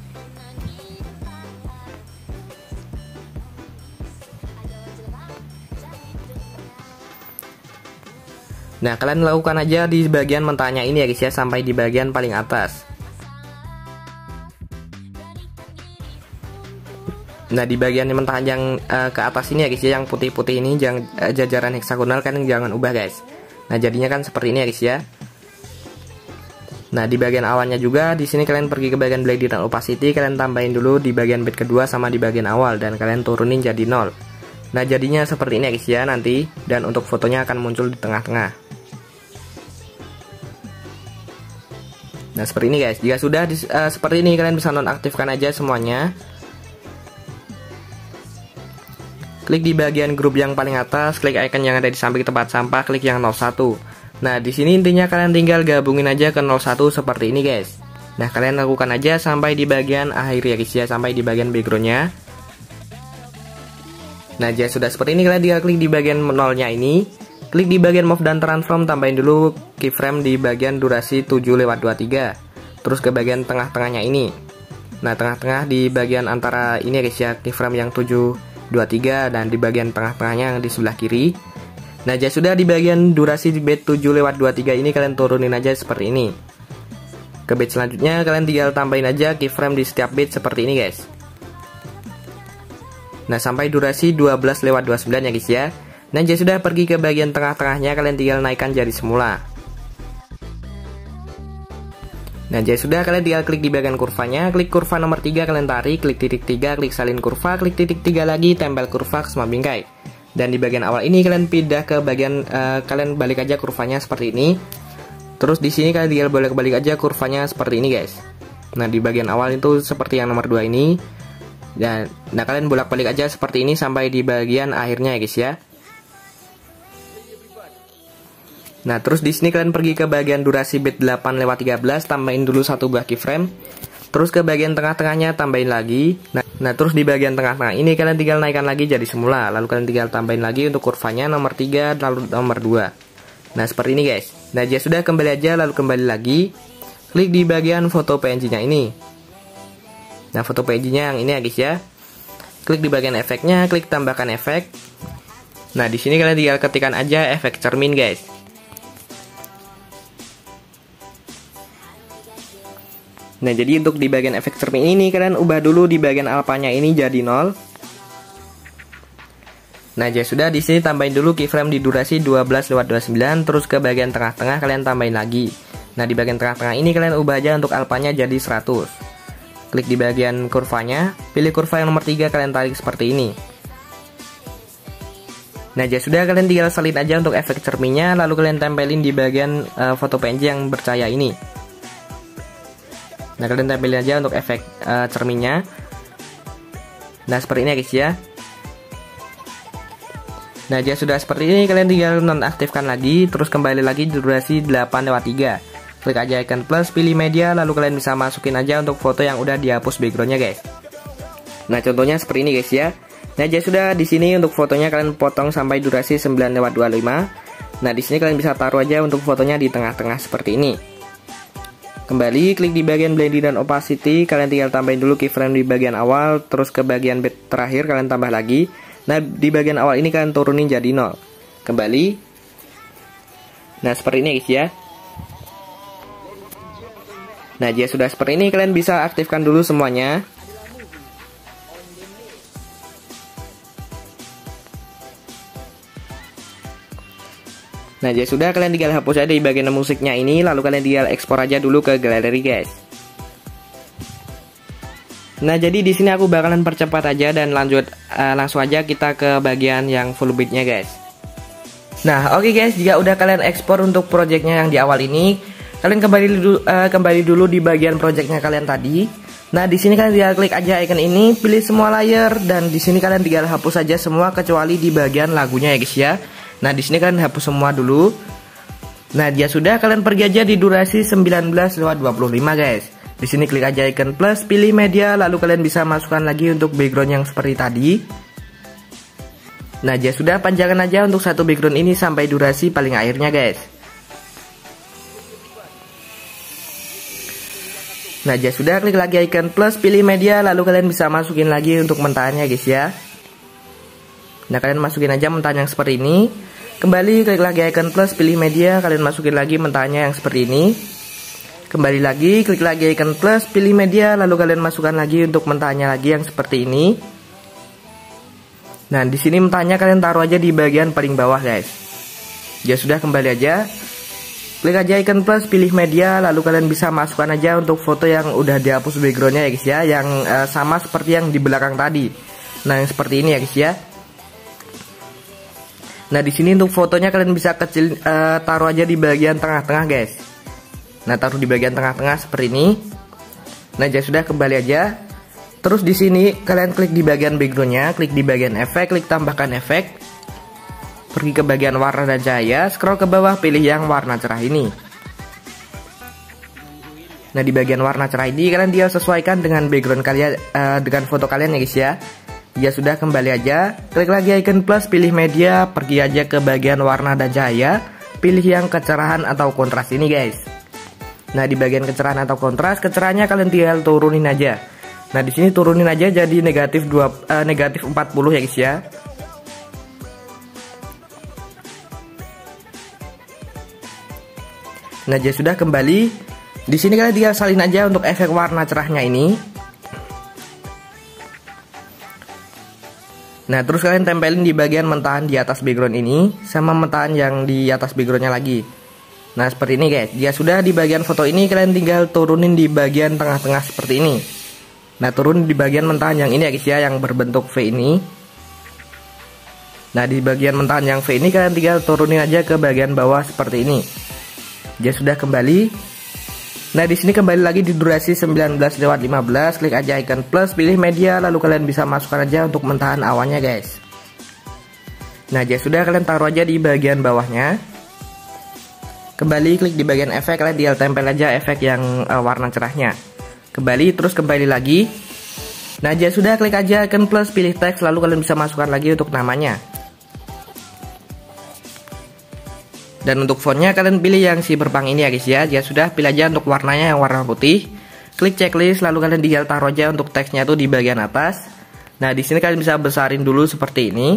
Nah, kalian lakukan aja di bagian mentanjang ini ya guys ya, sampai di bagian paling atas. Nah, di bagian yang mentanjang uh, ke atas ini ya guys ya, yang putih-putih ini jangan uh, jajaran heksagonal kan jangan ubah guys. Nah, jadinya kan seperti ini ya guys ya. Nah, di bagian awalnya juga di sini kalian pergi ke bagian blending dan opacity, kalian tambahin dulu di bagian bit kedua sama di bagian awal dan kalian turunin jadi nol. Nah, jadinya seperti ini ya guys ya nanti, dan untuk fotonya akan muncul di tengah-tengah. Nah, seperti ini guys. Jika sudah uh, seperti ini, kalian bisa nonaktifkan aja semuanya. Klik di bagian grup yang paling atas, klik icon yang ada di samping tempat sampah, klik yang nol satu. Nah, di sini intinya kalian tinggal gabungin aja ke nol satu seperti ini guys. Nah, kalian lakukan aja sampai di bagian akhir ya guys ya, sampai di bagian backgroundnya. Nah, jika sudah seperti ini, kalian tinggal klik di bagian nolnya ini, klik di bagian move dan transform, tambahin dulu keyframe di bagian durasi tujuh lewat dua puluh tiga. Terus ke bagian tengah-tengahnya ini. Nah, tengah-tengah di bagian antara ini ya guys ya, keyframe yang tujuh dua puluh tiga, dan di bagian tengah-tengahnya yang di sebelah kiri. Nah, jika sudah di bagian durasi di bit tujuh lewat dua puluh tiga ini kalian turunin aja seperti ini. Ke bit selanjutnya kalian tinggal tambahin aja keyframe di setiap bit seperti ini guys. Nah, sampai durasi dua belas lewat dua puluh sembilan ya guys ya. Nah, jika sudah pergi ke bagian tengah-tengahnya, kalian tinggal naikkan jari semula. Nah, jadi sudah, kalian tinggal klik di bagian kurvanya, klik kurva nomor tiga, kalian tarik, klik titik tiga, klik salin kurva, klik titik tiga lagi, tempel kurva ke semua bingkai. Dan di bagian awal ini kalian pindah ke bagian, uh, kalian balik aja kurvanya seperti ini. Terus di sini kalian tinggal balik-balik aja kurvanya seperti ini guys. Nah, di bagian awal itu seperti yang nomor dua ini. Dan, nah kalian bolak-balik aja seperti ini sampai di bagian akhirnya ya guys ya. Nah, terus di sini kalian pergi ke bagian durasi bit delapan lewat tiga belas, tambahin dulu satu buah keyframe. Terus ke bagian tengah-tengahnya tambahin lagi. Nah, nah, terus di bagian tengah-tengah ini kalian tinggal naikkan lagi jadi semula. Lalu kalian tinggal tambahin lagi untuk kurvanya nomor tiga lalu nomor dua. Nah, seperti ini guys. Nah, jika sudah, kembali aja lalu kembali lagi. Klik di bagian foto P N G-nya ini. Nah, foto P N G-nya yang ini ya guys ya. Klik di bagian efeknya, klik tambahkan efek. Nah, di sini kalian tinggal ketikkan aja efek cermin guys. Nah, jadi untuk di bagian efek cermin ini kalian ubah dulu di bagian alpanya ini jadi nol. Nah, jadi sudah di sini tambahin dulu keyframe di durasi dua belas lewat dua puluh sembilan, terus ke bagian tengah-tengah kalian tambahin lagi. Nah, di bagian tengah-tengah ini kalian ubah aja untuk alpanya jadi seratus. Klik di bagian kurvanya, pilih kurva yang nomor tiga, kalian tarik seperti ini. Nah, jadi sudah kalian tinggal salin aja untuk efek cerminnya, lalu kalian tempelin di bagian uh, foto P N G yang bercahaya ini. Nah, kalian tempelin aja untuk efek uh, cerminnya. Nah, seperti ini ya guys ya. Nah, jika sudah seperti ini kalian tinggal nonaktifkan lagi, terus kembali lagi di durasi delapan lewat tiga. Klik aja icon plus, pilih media, lalu kalian bisa masukin aja untuk foto yang udah dihapus backgroundnya guys. Nah, contohnya seperti ini guys ya. Nah, jika sudah di sini untuk fotonya kalian potong sampai durasi sembilan lewat dua puluh lima. Nah, di sini kalian bisa taruh aja untuk fotonya di tengah-tengah seperti ini. Kembali klik di bagian blending dan opacity, kalian tinggal tambahin dulu keyframe di bagian awal, terus ke bagian bed terakhir kalian tambah lagi. Nah, di bagian awal ini kalian turunin jadi nol. Kembali. Nah, seperti ini guys ya. Nah, jika sudah seperti ini kalian bisa aktifkan dulu semuanya. Nah, jadi sudah kalian tinggal hapus aja di bagian musiknya ini, lalu kalian tinggal ekspor aja dulu ke galeri guys. Nah, jadi di sini aku bakalan percepat aja dan lanjut uh, langsung aja kita ke bagian yang full beatnya guys. Nah, oke okay guys, jika udah kalian ekspor untuk projectnya yang di awal ini, kalian kembali dulu uh, kembali dulu di bagian projectnya kalian tadi. Nah, di sini kalian tinggal klik aja icon ini, pilih semua layer, dan di sini kalian tinggal hapus aja semua kecuali di bagian lagunya ya guys ya. Nah, di sini kalian hapus semua dulu. Nah, dia sudah kalian pergi aja di durasi sembilan belas lewat dua puluh lima guys. Di sini klik aja icon plus, pilih media, lalu kalian bisa masukkan lagi untuk background yang seperti tadi. Nah, dia sudah panjangkan aja untuk satu background ini sampai durasi paling akhirnya guys. Nah, dia sudah klik lagi icon plus, pilih media, lalu kalian bisa masukin lagi untuk mentahannya guys ya. Nah, kalian masukin aja mentahan yang seperti ini. Kembali klik lagi icon plus, pilih media, kalian masukin lagi mentahannya yang seperti ini. Kembali lagi klik lagi icon plus, pilih media, lalu kalian masukkan lagi untuk mentahannya lagi yang seperti ini. Nah, di sini mentahannya kalian taruh aja di bagian paling bawah guys. Ya sudah, kembali aja. Klik aja icon plus, pilih media, lalu kalian bisa masukkan aja untuk foto yang udah dihapus backgroundnya ya guys ya, yang uh, sama seperti yang di belakang tadi. Nah, yang seperti ini ya guys ya. Nah, di sini untuk fotonya kalian bisa kecil uh, taruh aja di bagian tengah-tengah guys. Nah, taruh di bagian tengah-tengah seperti ini. Nah, jadi sudah, kembali aja. Terus di sini kalian klik di bagian backgroundnya, klik di bagian efek, klik tambahkan efek. Pergi ke bagian warna dan cahaya, scroll ke bawah, pilih yang warna cerah ini. Nah, di bagian warna cerah ini kalian dia sesuaikan dengan background kalian, uh, dengan foto kalian ya guys ya. Ya sudah, kembali aja, klik lagi icon plus, pilih media, pergi aja ke bagian warna dan cahaya, pilih yang kecerahan atau kontras ini guys. Nah, di bagian kecerahan atau kontras, kecerahannya kalian tinggal turunin aja. Nah, di sini turunin aja jadi negatif dua, uh, negatif empat puluh ya guys ya. Nah, jadi sudah, kembali. Di sini kalian tinggal salin aja untuk efek warna cerahnya ini. Nah, terus kalian tempelin di bagian mentahan di atas background ini sama mentahan yang di atas backgroundnya lagi. Nah, seperti ini guys. Ya sudah, di bagian foto ini kalian tinggal turunin di bagian tengah-tengah seperti ini. Nah, turun di bagian mentahan yang ini ya guys ya, yang berbentuk V ini. Nah, di bagian mentahan yang V ini kalian tinggal turunin aja ke bagian bawah seperti ini. Ya sudah, kembali. Nah, di sini kembali lagi di durasi sembilan belas lewat lima belas, klik aja icon plus, pilih media, lalu kalian bisa masukkan aja untuk mentahan awannya guys. Nah, jadi sudah, kalian taruh aja di bagian bawahnya. Kembali klik di bagian efek, kalian tinggal tempel aja efek yang uh, warna cerahnya. Kembali, terus kembali lagi. Nah, jadi sudah, klik aja icon plus, pilih teks, lalu kalian bisa masukkan lagi untuk namanya. Dan untuk fontnya kalian pilih yang cyberpunk ini ya guys ya. Ya sudah, pilih aja untuk warnanya yang warna putih. Klik checklist, lalu kalian tinggal taruh aja untuk teksnya tuh di bagian atas. Nah, di sini kalian bisa besarin dulu seperti ini.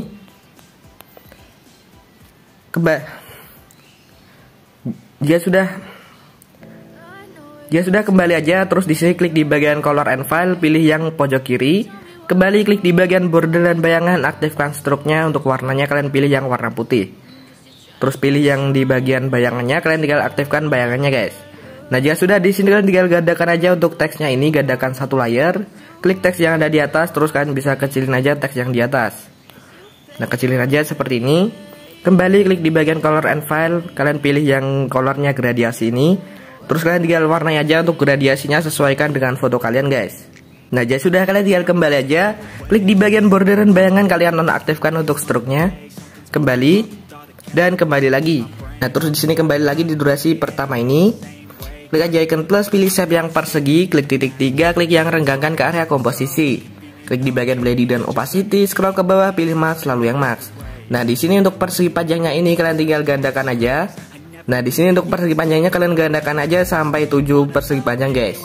Keba Ya sudah. Jika sudah, kembali aja, terus di sini klik di bagian color and file, pilih yang pojok kiri. Kembali klik di bagian border dan bayangan, aktifkan stroke-nya. Untuk warnanya kalian pilih yang warna putih. Terus pilih yang di bagian bayangannya, kalian tinggal aktifkan bayangannya guys. Nah jika sudah, di sini kalian tinggal gandakan aja untuk teksnya ini, gandakan satu layer. Klik teks yang ada di atas, terus kalian bisa kecilin aja teks yang di atas. Nah kecilin aja seperti ini. Kembali klik di bagian color and file, kalian pilih yang colornya gradiasi ini. Terus kalian tinggal warnai aja untuk gradiasinya, sesuaikan dengan foto kalian guys. Nah jika sudah, kalian tinggal kembali aja, klik di bagian border dan bayangan, kalian nonaktifkan untuk stroke-nya. Kembali dan kembali lagi. Nah terus di sini kembali lagi di durasi pertama ini. Klik aja icon plus, pilih shape yang persegi, klik titik tiga, klik yang renggangkan ke area komposisi. Klik di bagian blending dan opacity, scroll ke bawah, pilih max lalu yang max. Nah di sini untuk persegi panjangnya ini kalian tinggal gandakan aja. Nah di sini untuk persegi panjangnya kalian gandakan aja sampai tujuh persegi panjang guys.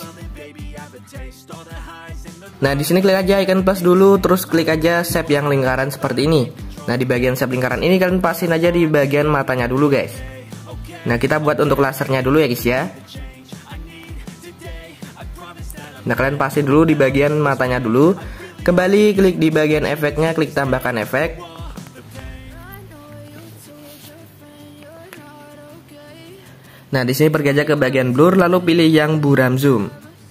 Nah di sini klik aja icon plus dulu, terus klik aja shape yang lingkaran seperti ini. Nah di bagian shape lingkaran ini kalian pasin aja di bagian matanya dulu guys. Nah kita buat untuk lasernya dulu ya guys ya. Nah kalian pasin dulu di bagian matanya dulu. Kembali klik di bagian efeknya, klik tambahkan efek. Nah di sini pergi aja ke bagian blur, lalu pilih yang buram zoom.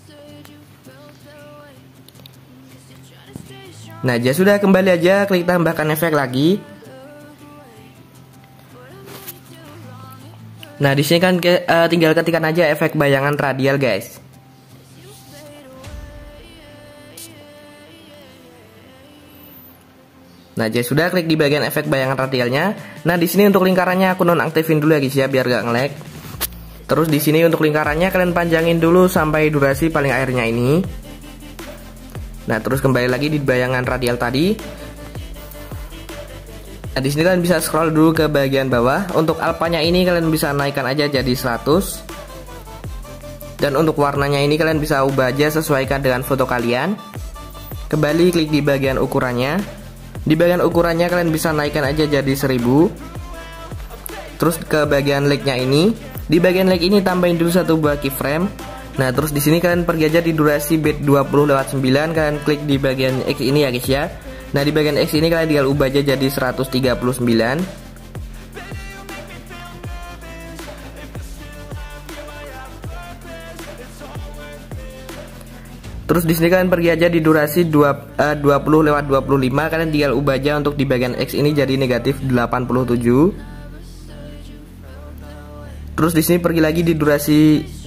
Nah jika sudah, kembali aja, klik tambahkan efek lagi. Nah di sini kan ke, uh, tinggal ketikkan aja efek bayangan radial guys. Nah jika sudah, klik di bagian efek bayangan radialnya. Nah di sini untuk lingkarannya aku nonaktifin dulu ya guys ya, biar gak nge-lag. Terus di sini untuk lingkarannya kalian panjangin dulu sampai durasi paling akhirnya ini. Nah terus kembali lagi di bayangan radial tadi. Nah di sini kalian bisa scroll dulu ke bagian bawah. Untuk alpanya ini kalian bisa naikkan aja jadi seratus. Dan untuk warnanya ini kalian bisa ubah aja, sesuaikan dengan foto kalian. Kembali klik di bagian ukurannya. Di bagian ukurannya kalian bisa naikkan aja jadi seribu. Terus ke bagian like-nya ini. Di bagian like ini tambahin dulu satu buah keyframe. Nah terus di sini kalian pergi aja di durasi bit dua puluh lewat sembilan, kalian klik di bagian X ini ya guys ya. Nah di bagian X ini kalian tinggal ubah aja jadi seratus tiga puluh sembilan. Terus di sini kalian pergi aja di durasi dua puluh lewat dua puluh lima, kalian tinggal ubah aja untuk di bagian X ini jadi negatif delapan puluh tujuh. Terus di sini pergi lagi di durasi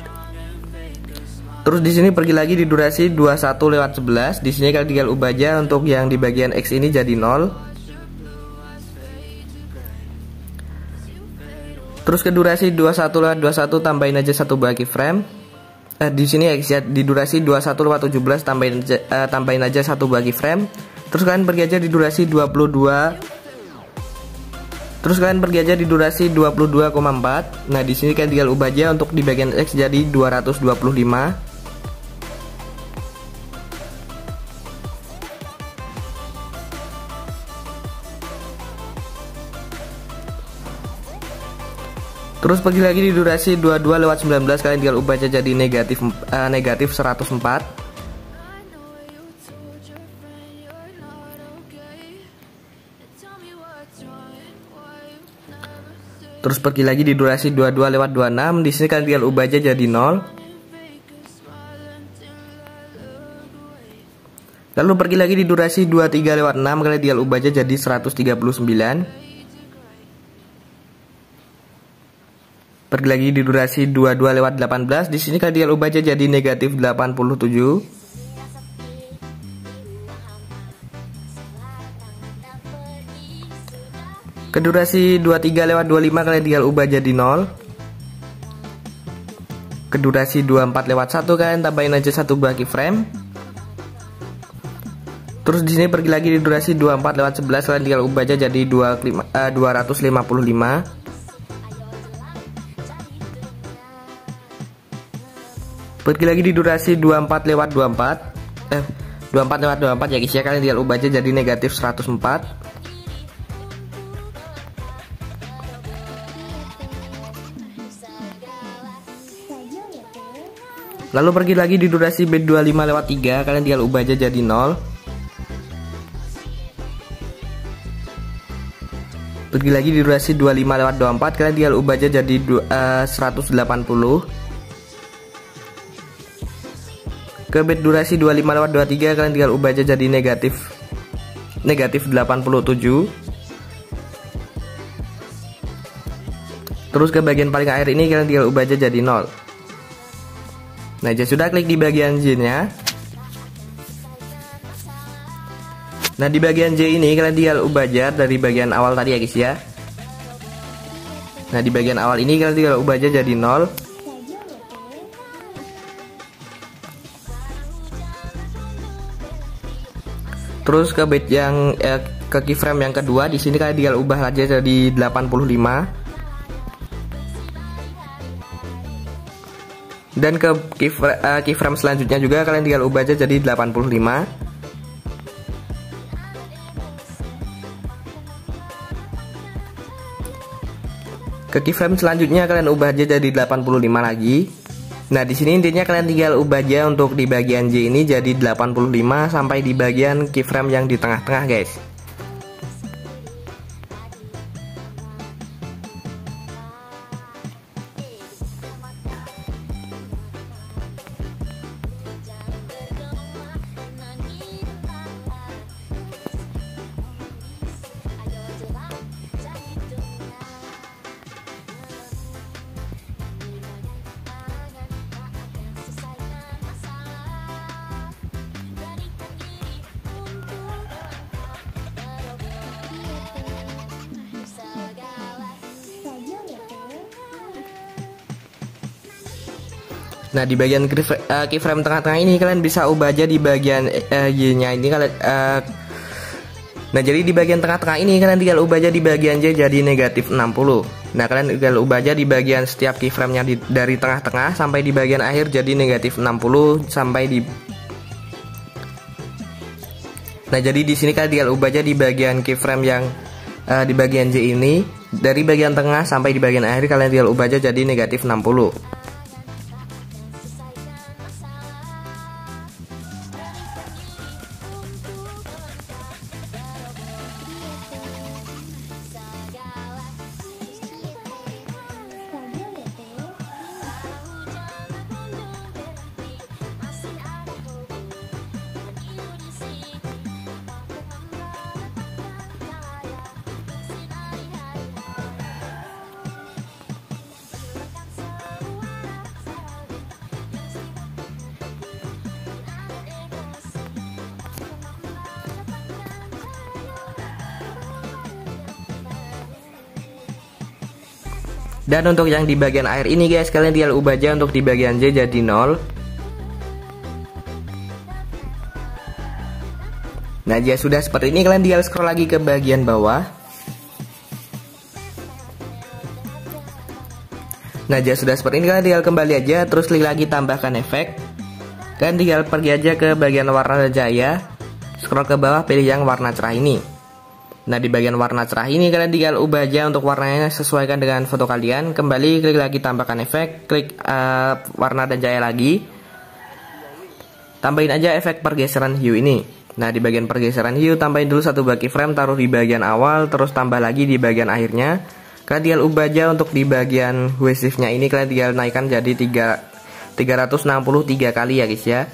Terus di sini pergi lagi di durasi dua puluh satu lewat sebelas. Di sini kalian tinggal ubah aja untuk yang di bagian X ini jadi nol. Terus ke durasi dua puluh satu lewat dua puluh satu tambahin aja satu buah keyframe. Eh, di sini ya di durasi dua puluh satu lewat tujuh belas tambahin aja, eh, tambahin aja satu buah keyframe. Terus kalian pergi aja di durasi dua puluh dua. Terus kalian pergi aja di durasi dua puluh dua koma empat. Nah, di sini kalian tinggal ubah aja untuk di bagian X jadi dua ratus dua puluh lima. Terus pergi lagi di durasi dua puluh dua lewat sembilan belas, kalian tinggal ubah aja jadi negatif uh, negatif seratus empat. Terus pergi lagi di durasi dua puluh dua lewat dua puluh enam, di sini kalian tinggal ubah aja jadi nol. Lalu pergi lagi di durasi dua puluh tiga lewat enam, kalian tinggal ubah aja jadi seratus tiga puluh sembilan. Pergi lagi di durasi dua puluh dua lewat delapan belas, di sini kalian tinggal ubah aja jadi negatif delapan puluh tujuh. Ke durasi dua puluh tiga lewat dua puluh lima, kalian tinggal ubah jadi nol. Ke durasi dua puluh empat lewat satu, kalian tambahin aja satu buah keyframe. Terus di sini pergi lagi di durasi dua puluh empat lewat sebelas, kalian tinggal ubah aja jadi dua ratus lima puluh lima. Pergi lagi di durasi dua puluh empat lewat dua puluh empat. Eh, dua puluh empat lewat dua puluh empat ya guys ya, kalian tinggal ubah aja jadi negatif seratus empat. Lalu pergi lagi di durasi bit dua puluh lima lewat tiga, kalian tinggal ubah aja jadi nol. Pergi lagi di durasi dua puluh lima lewat dua puluh empat, kalian tinggal ubah aja jadi uh, seratus delapan puluh. Ke bit durasi dua puluh lima lewat dua puluh tiga, kalian tinggal ubah aja jadi negatif negatif delapan puluh tujuh. Terus ke bagian paling akhir ini kalian tinggal ubah aja jadi nol. Nah, jika sudah, klik di bagian J-nya. Nah, di bagian J ini kalian tinggal ubah aja dari bagian awal tadi ya guys ya. Nah, di bagian awal ini kalian tinggal ubah aja jadi nol. Terus ke bit yang eh, ke keyframe yang kedua, di sini kalian tinggal ubah aja jadi delapan puluh lima. Dan ke keyframe, uh, keyframe selanjutnya juga kalian tinggal ubah aja jadi delapan puluh lima. Ke keyframe selanjutnya kalian ubah aja jadi delapan puluh lima lagi. Nah, di sini intinya kalian tinggal ubah aja untuk di bagian J ini jadi delapan puluh lima sampai di bagian keyframe yang di tengah-tengah, guys. Nah, di bagian keyframe tengah-tengah ini kalian bisa ubah aja di bagian uh, Y-nya ini kalian. Uh, nah, jadi di bagian tengah-tengah ini kalian tinggal ubah aja di bagian J jadi negatif enam puluh. Nah, kalian tinggal ubah aja di bagian setiap keyframe-nya dari tengah-tengah sampai di bagian akhir jadi negatif enam puluh sampai di. Nah, jadi di sini kalian tinggal ubah aja di bagian keyframe yang uh, di bagian J ini dari bagian tengah sampai di bagian akhir kalian tinggal ubah aja jadi negatif enam puluh. Dan untuk yang di bagian akhir ini guys, kalian tinggal ubah aja untuk di bagian J jadi nol. Nah, jika sudah seperti ini kalian tinggal scroll lagi ke bagian bawah. Nah, jika sudah seperti ini kalian tinggal kembali aja, terus klik lagi tambahkan efek. Kalian tinggal pergi aja ke bagian warna dan cahaya, scroll ke bawah, pilih yang warna cerah ini. Nah, di bagian warna cerah ini kalian tinggal ubah aja untuk warnanya sesuaikan dengan foto kalian. Kembali klik lagi tambahkan efek, klik uh, warna dan cahaya lagi. Tambahin aja efek pergeseran hiu ini. Nah, di bagian pergeseran hiu tambahin dulu satu buah keyframe, taruh di bagian awal, terus tambah lagi di bagian akhirnya. Kalian tinggal ubah aja untuk di bagian wave-nya ini kalian tinggal naikkan jadi tiga ratus enam puluh tiga kali ya guys ya.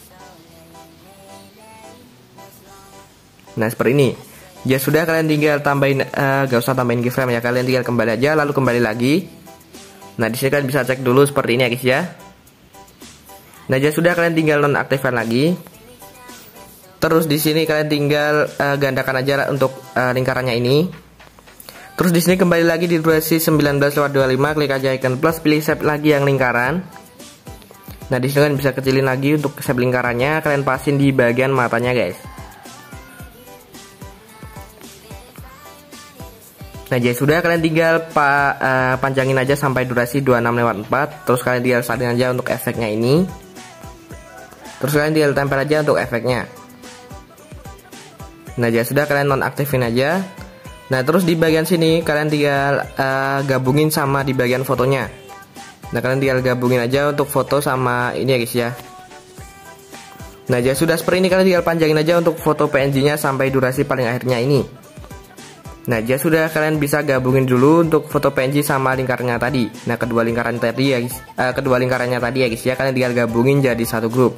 Nah, seperti ini. Ya sudah, kalian tinggal tambahin, uh, gak usah tambahin keyframe ya, kalian tinggal kembali aja lalu kembali lagi. Nah, di sini kalian bisa cek dulu seperti ini ya guys ya. Nah, ya sudah, kalian tinggal nonaktifkan lagi. Terus di sini kalian tinggal uh, gandakan aja untuk uh, lingkarannya ini. Terus di sini kembali lagi di durasi sembilan belas lewat dua puluh lima, klik aja icon plus, pilih shape lagi yang lingkaran. Nah, di sini kalian bisa kecilin lagi untuk shape lingkarannya, kalian pasin di bagian matanya guys. Nah, jadi sudah, kalian tinggal pa, uh, panjangin aja sampai durasi dua puluh enam lewat empat. Terus kalian tinggal salin aja untuk efeknya ini. Terus kalian tinggal tempel aja untuk efeknya. Nah, jadi sudah, kalian nonaktifin aja. Nah, terus di bagian sini kalian tinggal uh, gabungin sama di bagian fotonya. Nah kalian tinggal gabungin aja untuk foto sama ini ya guys ya. Nah jadi sudah seperti ini, kalian tinggal panjangin aja untuk foto P N G nya sampai durasi paling akhirnya ini. Nah jadi sudah, kalian bisa gabungin dulu untuk foto P N G sama lingkarnya tadi. Nah kedua lingkaran tadi ya guys, eh, kedua lingkarannya tadi ya guys ya, kalian tinggal gabungin jadi satu grup.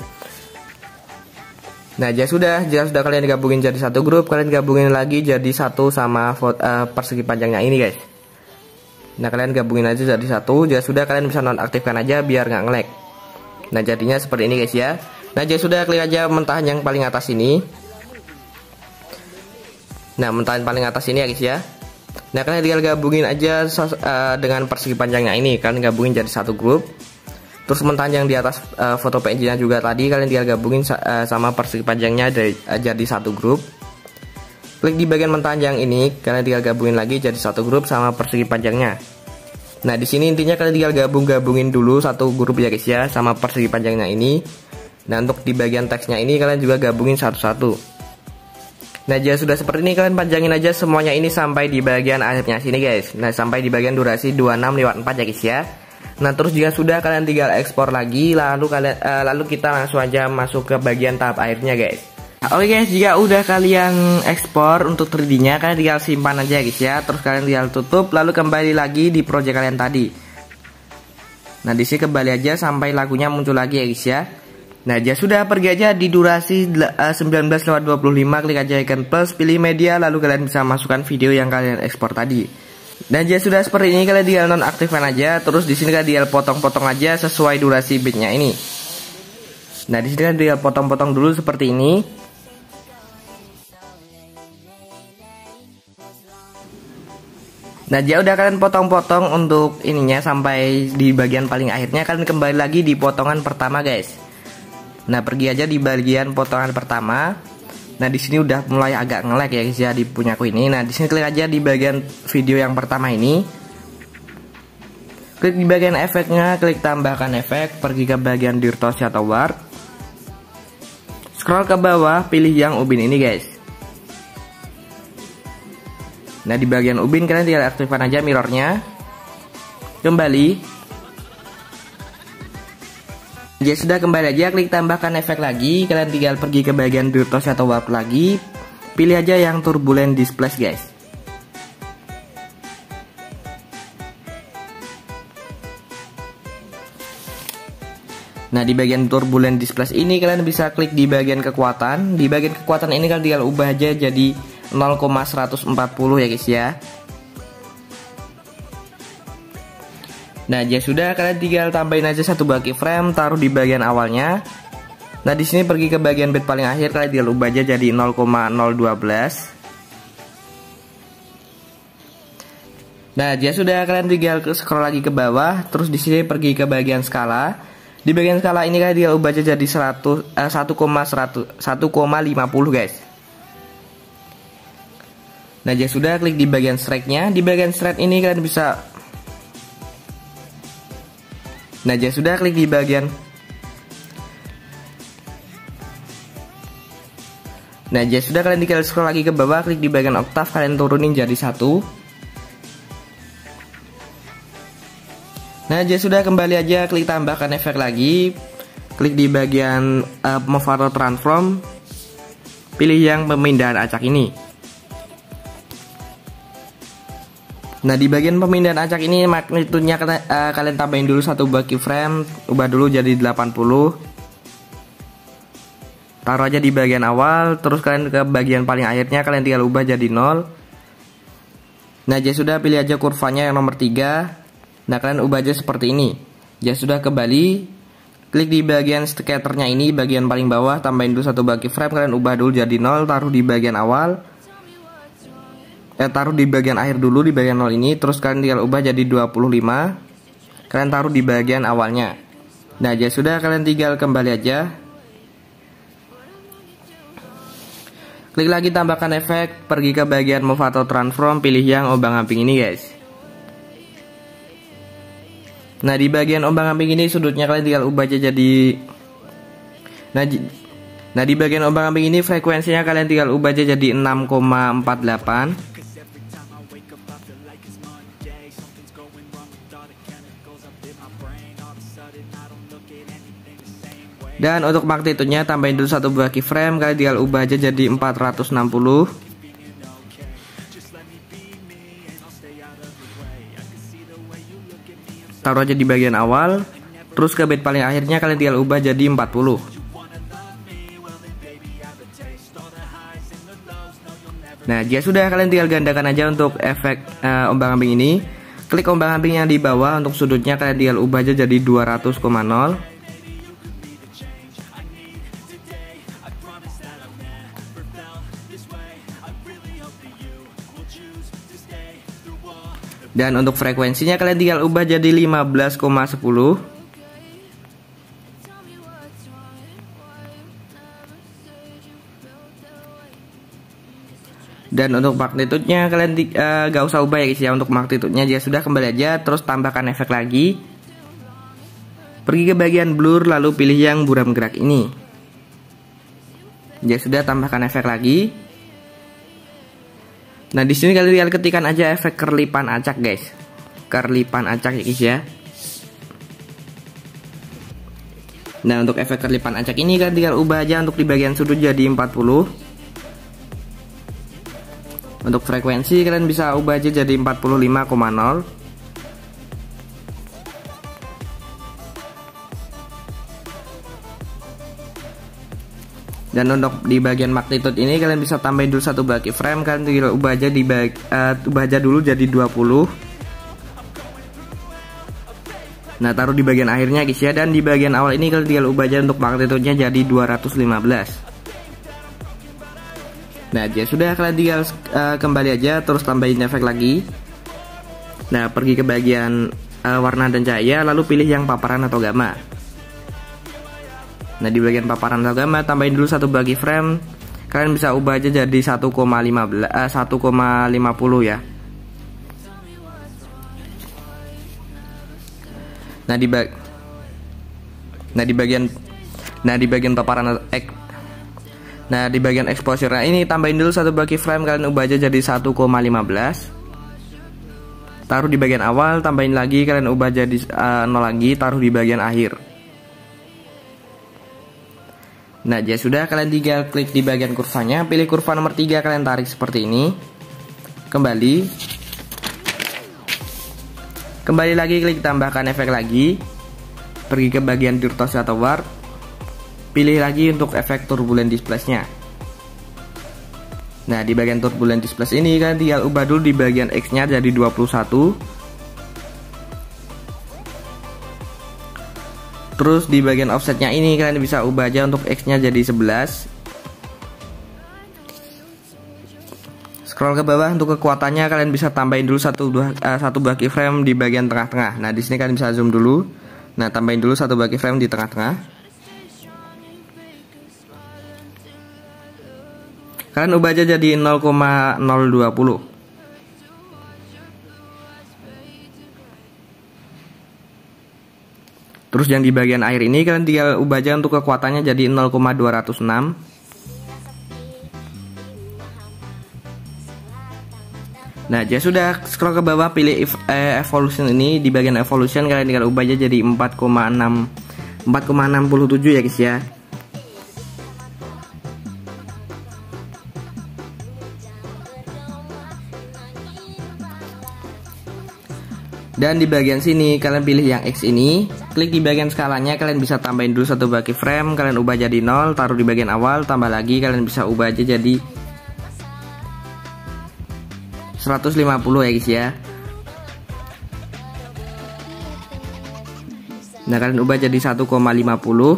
Nah jadi sudah, jika sudah kalian gabungin jadi satu grup, kalian gabungin lagi jadi satu sama foto, uh, persegi panjangnya ini guys. Nah kalian gabungin aja jadi satu, jika sudah kalian bisa nonaktifkan aja biar nggak nge-lag. Nah jadinya seperti ini guys ya. Nah jika sudah, klik aja mentahan yang paling atas ini. Nah mentahan paling atas ini ya guys ya. Nah kalian tinggal gabungin aja uh, dengan persegi panjangnya ini, kalian gabungin jadi satu grup. Terus mentahan yang di atas uh, foto P N G nya juga tadi, kalian tinggal gabungin uh, sama persegi panjangnya dari, uh, jadi satu grup. Klik di bagian mentahan yang ini, kalian tinggal gabungin lagi jadi satu grup sama persegi panjangnya. Nah di sini intinya kalian tinggal gabung-gabungin dulu satu grup ya guys ya, sama persegi panjangnya ini. Nah untuk di bagian teksnya ini kalian juga gabungin satu-satu. Nah jika sudah seperti ini, kalian panjangin aja semuanya ini sampai di bagian akhirnya sini guys. Nah sampai di bagian durasi dua puluh enam lewat empat ya guys ya. Nah terus jika sudah, kalian tinggal ekspor lagi, lalu kalian uh, lalu kita langsung aja masuk ke bagian tahap akhirnya guys. Nah, oke guys, jika udah kalian ekspor untuk tiga D nya, kalian tinggal simpan aja guys ya. Terus kalian tinggal tutup, lalu kembali lagi di project kalian tadi. Nah di sini kembali aja sampai lagunya muncul lagi ya guys ya. Nah jika sudah, pergi aja di durasi uh, sembilan belas lewat dua puluh lima, klik aja icon plus, pilih media, lalu kalian bisa masukkan video yang kalian ekspor tadi. Dan jika sudah seperti ini, kalian tinggal nonaktifkan aja. Terus di sini kalian tinggal potong-potong aja sesuai durasi bitnya ini. Nah di sini kalian tinggal potong-potong dulu seperti ini. Nah jika udah kalian potong-potong untuk ininya sampai di bagian paling akhirnya, kalian kembali lagi di potongan pertama guys. Nah pergi aja di bagian potongan pertama. Nah di sini udah mulai agak nge-lag ya guys ya di punyaku ini. Nah di sini klik aja di bagian video yang pertama ini. Klik di bagian efeknya, klik tambahkan efek, pergi ke bagian Dirtos atau Warp. Scroll ke bawah, pilih yang ubin ini guys. Nah di bagian ubin kalian tinggal aktifkan aja mirrornya. Kembali. Jika sudah, kembali aja, klik tambahkan efek lagi. Kalian tinggal pergi ke bagian Dirtos atau Warp lagi. Pilih aja yang Turbulent Displace guys. Nah di bagian Turbulent Displace ini, kalian bisa klik di bagian kekuatan. Di bagian kekuatan ini kalian tinggal ubah aja jadi nol koma seratus empat puluh ya guys ya. Nah jika sudah, kalian tinggal tambahin aja satu buah keyframe, taruh di bagian awalnya. Nah di sini pergi ke bagian bit paling akhir, kalian tinggal ubah aja jadi nol koma nol satu dua. Nah jika sudah, kalian tinggal scroll lagi ke bawah, terus di sini pergi ke bagian skala. Di bagian skala ini kalian tinggal ubah aja jadi seratus, eh, satu koma lima puluh guys. Nah jika sudah, klik di bagian strike-nya. Di bagian strike ini kalian bisa Nah jika sudah, klik di bagian Nah jika sudah, kalian tinggal scroll lagi ke bawah, klik di bagian oktav, kalian turunin jadi satu. Nah jika sudah, kembali aja, klik tambahkan efek lagi. Klik di bagian uh, Move atau Transform. Pilih yang pemindahan acak ini. Nah di bagian pemindahan acak ini, magnitudenya uh, kalian tambahin dulu satu buah keyframe, ubah dulu jadi delapan puluh. Taruh aja di bagian awal, terus kalian ke bagian paling akhirnya kalian tinggal ubah jadi nol. Nah jika sudah, pilih aja kurvanya yang nomor tiga. Nah kalian ubah aja seperti ini. Jika sudah, kembali, klik di bagian scatternya ini, bagian paling bawah, tambahin dulu satu buah keyframe, kalian ubah dulu jadi nol, taruh di bagian awal. Eh, taruh di bagian akhir dulu, di bagian nol ini. Terus kalian tinggal ubah jadi dua puluh lima. Kalian taruh di bagian awalnya. Nah jika sudah, kalian tinggal kembali aja. Klik lagi tambahkan efek, pergi ke bagian Move atau Transform, pilih yang ombang-ambing ini guys. Nah di bagian ombang-ambing ini sudutnya kalian tinggal ubah aja jadi Nah, nah di bagian ombang-ambing ini frekuensinya kalian tinggal ubah aja jadi enam koma empat delapan. Dan untuk magnitude-nya tambahin dulu satu buah keyframe, kalian tinggal ubah aja jadi empat ratus enam puluh. Taruh aja di bagian awal. Terus ke bit paling akhirnya kalian tinggal ubah jadi empat puluh. Nah, jika sudah, kalian tinggal gandakan aja untuk efek uh, ombang-ambing ini. Klik ombang-ambing yang di bawah, untuk sudutnya kalian tinggal ubah aja jadi dua ratus koma nol. Dan untuk frekuensinya kalian tinggal ubah jadi lima belas koma sepuluh. Dan untuk magnitude-nya kalian uh, gak usah ubah ya guys ya. Untuk magnitude-nya jika sudah, kembali aja, terus tambahkan efek lagi. Pergi ke bagian blur, lalu pilih yang buram gerak ini. Jika sudah, tambahkan efek lagi. Nah, di sini kalian tinggal ketikkan aja efek kerlipan acak guys. Kerlipan acak ya guys ya. Nah, untuk efek kerlipan acak ini kalian tinggal ubah aja untuk di bagian sudut jadi empat puluh. Untuk frekuensi kalian bisa ubah aja jadi empat puluh lima koma nol. Dan untuk di bagian magnitude ini kalian bisa tambahin dulu satu buah keyframe, kalian tinggal ubah aja di bag, uh, ubah aja dulu jadi dua puluh. Nah, taruh di bagian akhirnya guys ya. Dan di bagian awal ini kalian tinggal ubah aja untuk magnitude-nya jadi dua ratus lima belas. Nah, ya sudah, kalian tinggal uh, kembali aja, terus tambahin efek lagi. Nah, pergi ke bagian uh, warna dan cahaya, lalu pilih yang paparan atau gamma. Nah, di bagian paparan atau gamma tambahin dulu satu buah keyframe. Kalian bisa ubah aja jadi satu koma lima nol ya. Nah, di bag Nah, di bagian Nah, di bagian paparan ek Nah, di bagian exposure ini tambahin dulu satu buah keyframe, kalian ubah aja jadi satu koma lima belas. Taruh di bagian awal, tambahin lagi, kalian ubah jadi uh, nol lagi, taruh di bagian akhir. Nah, ya sudah, kalian tinggal klik di bagian kurvanya, pilih kurva nomor tiga, kalian tarik seperti ini. Kembali. Kembali lagi, klik tambahkan efek lagi. Pergi ke bagian dirtos atau warp. Pilih lagi untuk efek turbulent displace-nya. Nah, di bagian turbulent displace ini kalian tinggal ubah dulu di bagian X-nya jadi dua puluh satu. Terus di bagian offsetnya ini kalian bisa ubah aja untuk X-nya jadi sebelas. Scroll ke bawah, untuk kekuatannya kalian bisa tambahin dulu satu buah uh, satu buah keyframe di bagian tengah-tengah. Nah, di sini kalian bisa zoom dulu. Nah, tambahin dulu satu buah keyframe di tengah-tengah. Kalian ubah aja jadi nol koma nol dua nol. Terus yang di bagian akhir ini kalian tinggal ubah aja untuk kekuatannya jadi nol koma dua nol enam. Nah, ya sudah, scroll ke bawah, pilih eh, evolution ini. Di bagian evolution kalian tinggal ubah aja jadi empat koma enam tujuh ya guys ya. Dan di bagian sini kalian pilih yang X ini, klik di bagian skalanya, kalian bisa tambahin dulu satu buah keyframe, kalian ubah jadi nol, taruh di bagian awal, tambah lagi, kalian bisa ubah aja jadi seratus lima puluh ya guys ya. Nah, kalian ubah jadi satu koma lima nol.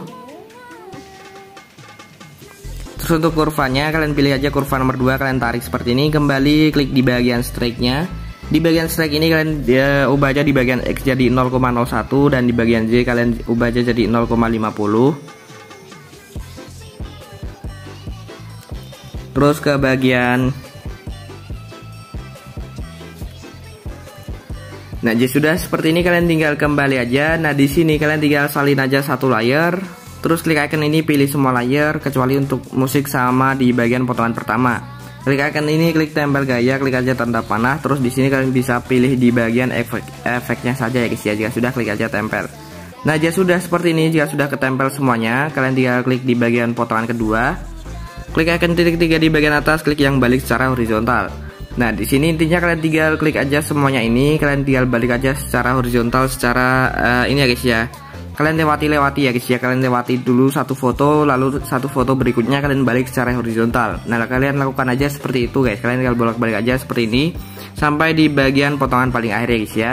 Terus untuk kurvanya kalian pilih aja kurva nomor dua, kalian tarik seperti ini, kembali klik di bagian strike-nya. Di bagian strike ini kalian ya, ubah aja di bagian X jadi nol koma nol satu, dan di bagian Z kalian ubah aja jadi nol koma lima nol. Terus ke bagian Nah, jadi sudah seperti ini, kalian tinggal kembali aja. Nah, di sini kalian tinggal salin aja satu layer, terus klik icon ini, pilih semua layer kecuali untuk musik sama di bagian potongan pertama. Klik icon ini, klik tempel gaya, klik aja tanda panah. Terus di sini kalian bisa pilih di bagian efek efeknya saja ya guys ya. Jika sudah, klik aja tempel. Nah, jika sudah seperti ini, jika sudah ketempel semuanya, kalian tinggal klik di bagian potongan kedua. Klik icon titik tiga di bagian atas, klik yang balik secara horizontal. Nah, di sini intinya kalian tinggal klik aja semuanya ini, kalian tinggal balik aja secara horizontal secara uh, ini ya guys ya. Kalian lewati-lewati ya guys ya, kalian lewati dulu satu foto, lalu satu foto berikutnya kalian balik secara horizontal. Nah, kalian lakukan aja seperti itu guys. Kalian tinggal bolak-balik aja seperti ini sampai di bagian potongan paling akhir ya guys ya.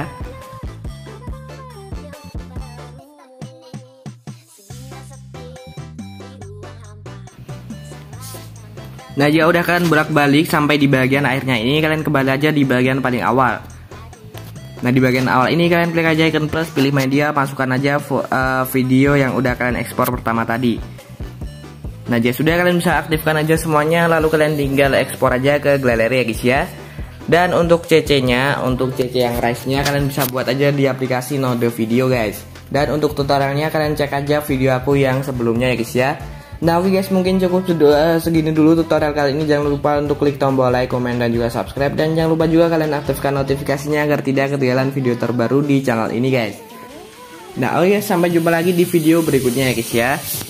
Nah, jika udah kalian bolak-balik sampai di bagian akhirnya ini, kalian kembali aja di bagian paling awal. Nah, di bagian awal ini kalian klik aja icon plus, pilih media, masukkan aja uh, video yang udah kalian ekspor pertama tadi. Nah, jika sudah, kalian bisa aktifkan aja semuanya, lalu kalian tinggal ekspor aja ke galeri ya guys ya. Dan untuk C C-nya, untuk C C yang Rise-nya kalian bisa buat aja di aplikasi Node Video guys. Dan untuk tutorialnya kalian cek aja video aku yang sebelumnya ya guys ya. Nah, oke guys, mungkin cukup segini dulu tutorial kali ini. Jangan lupa untuk klik tombol like, komen, dan juga subscribe. Dan jangan lupa juga kalian aktifkan notifikasinya agar tidak ketinggalan video terbaru di channel ini guys. Nah, oke guys, sampai jumpa lagi di video berikutnya ya guys ya.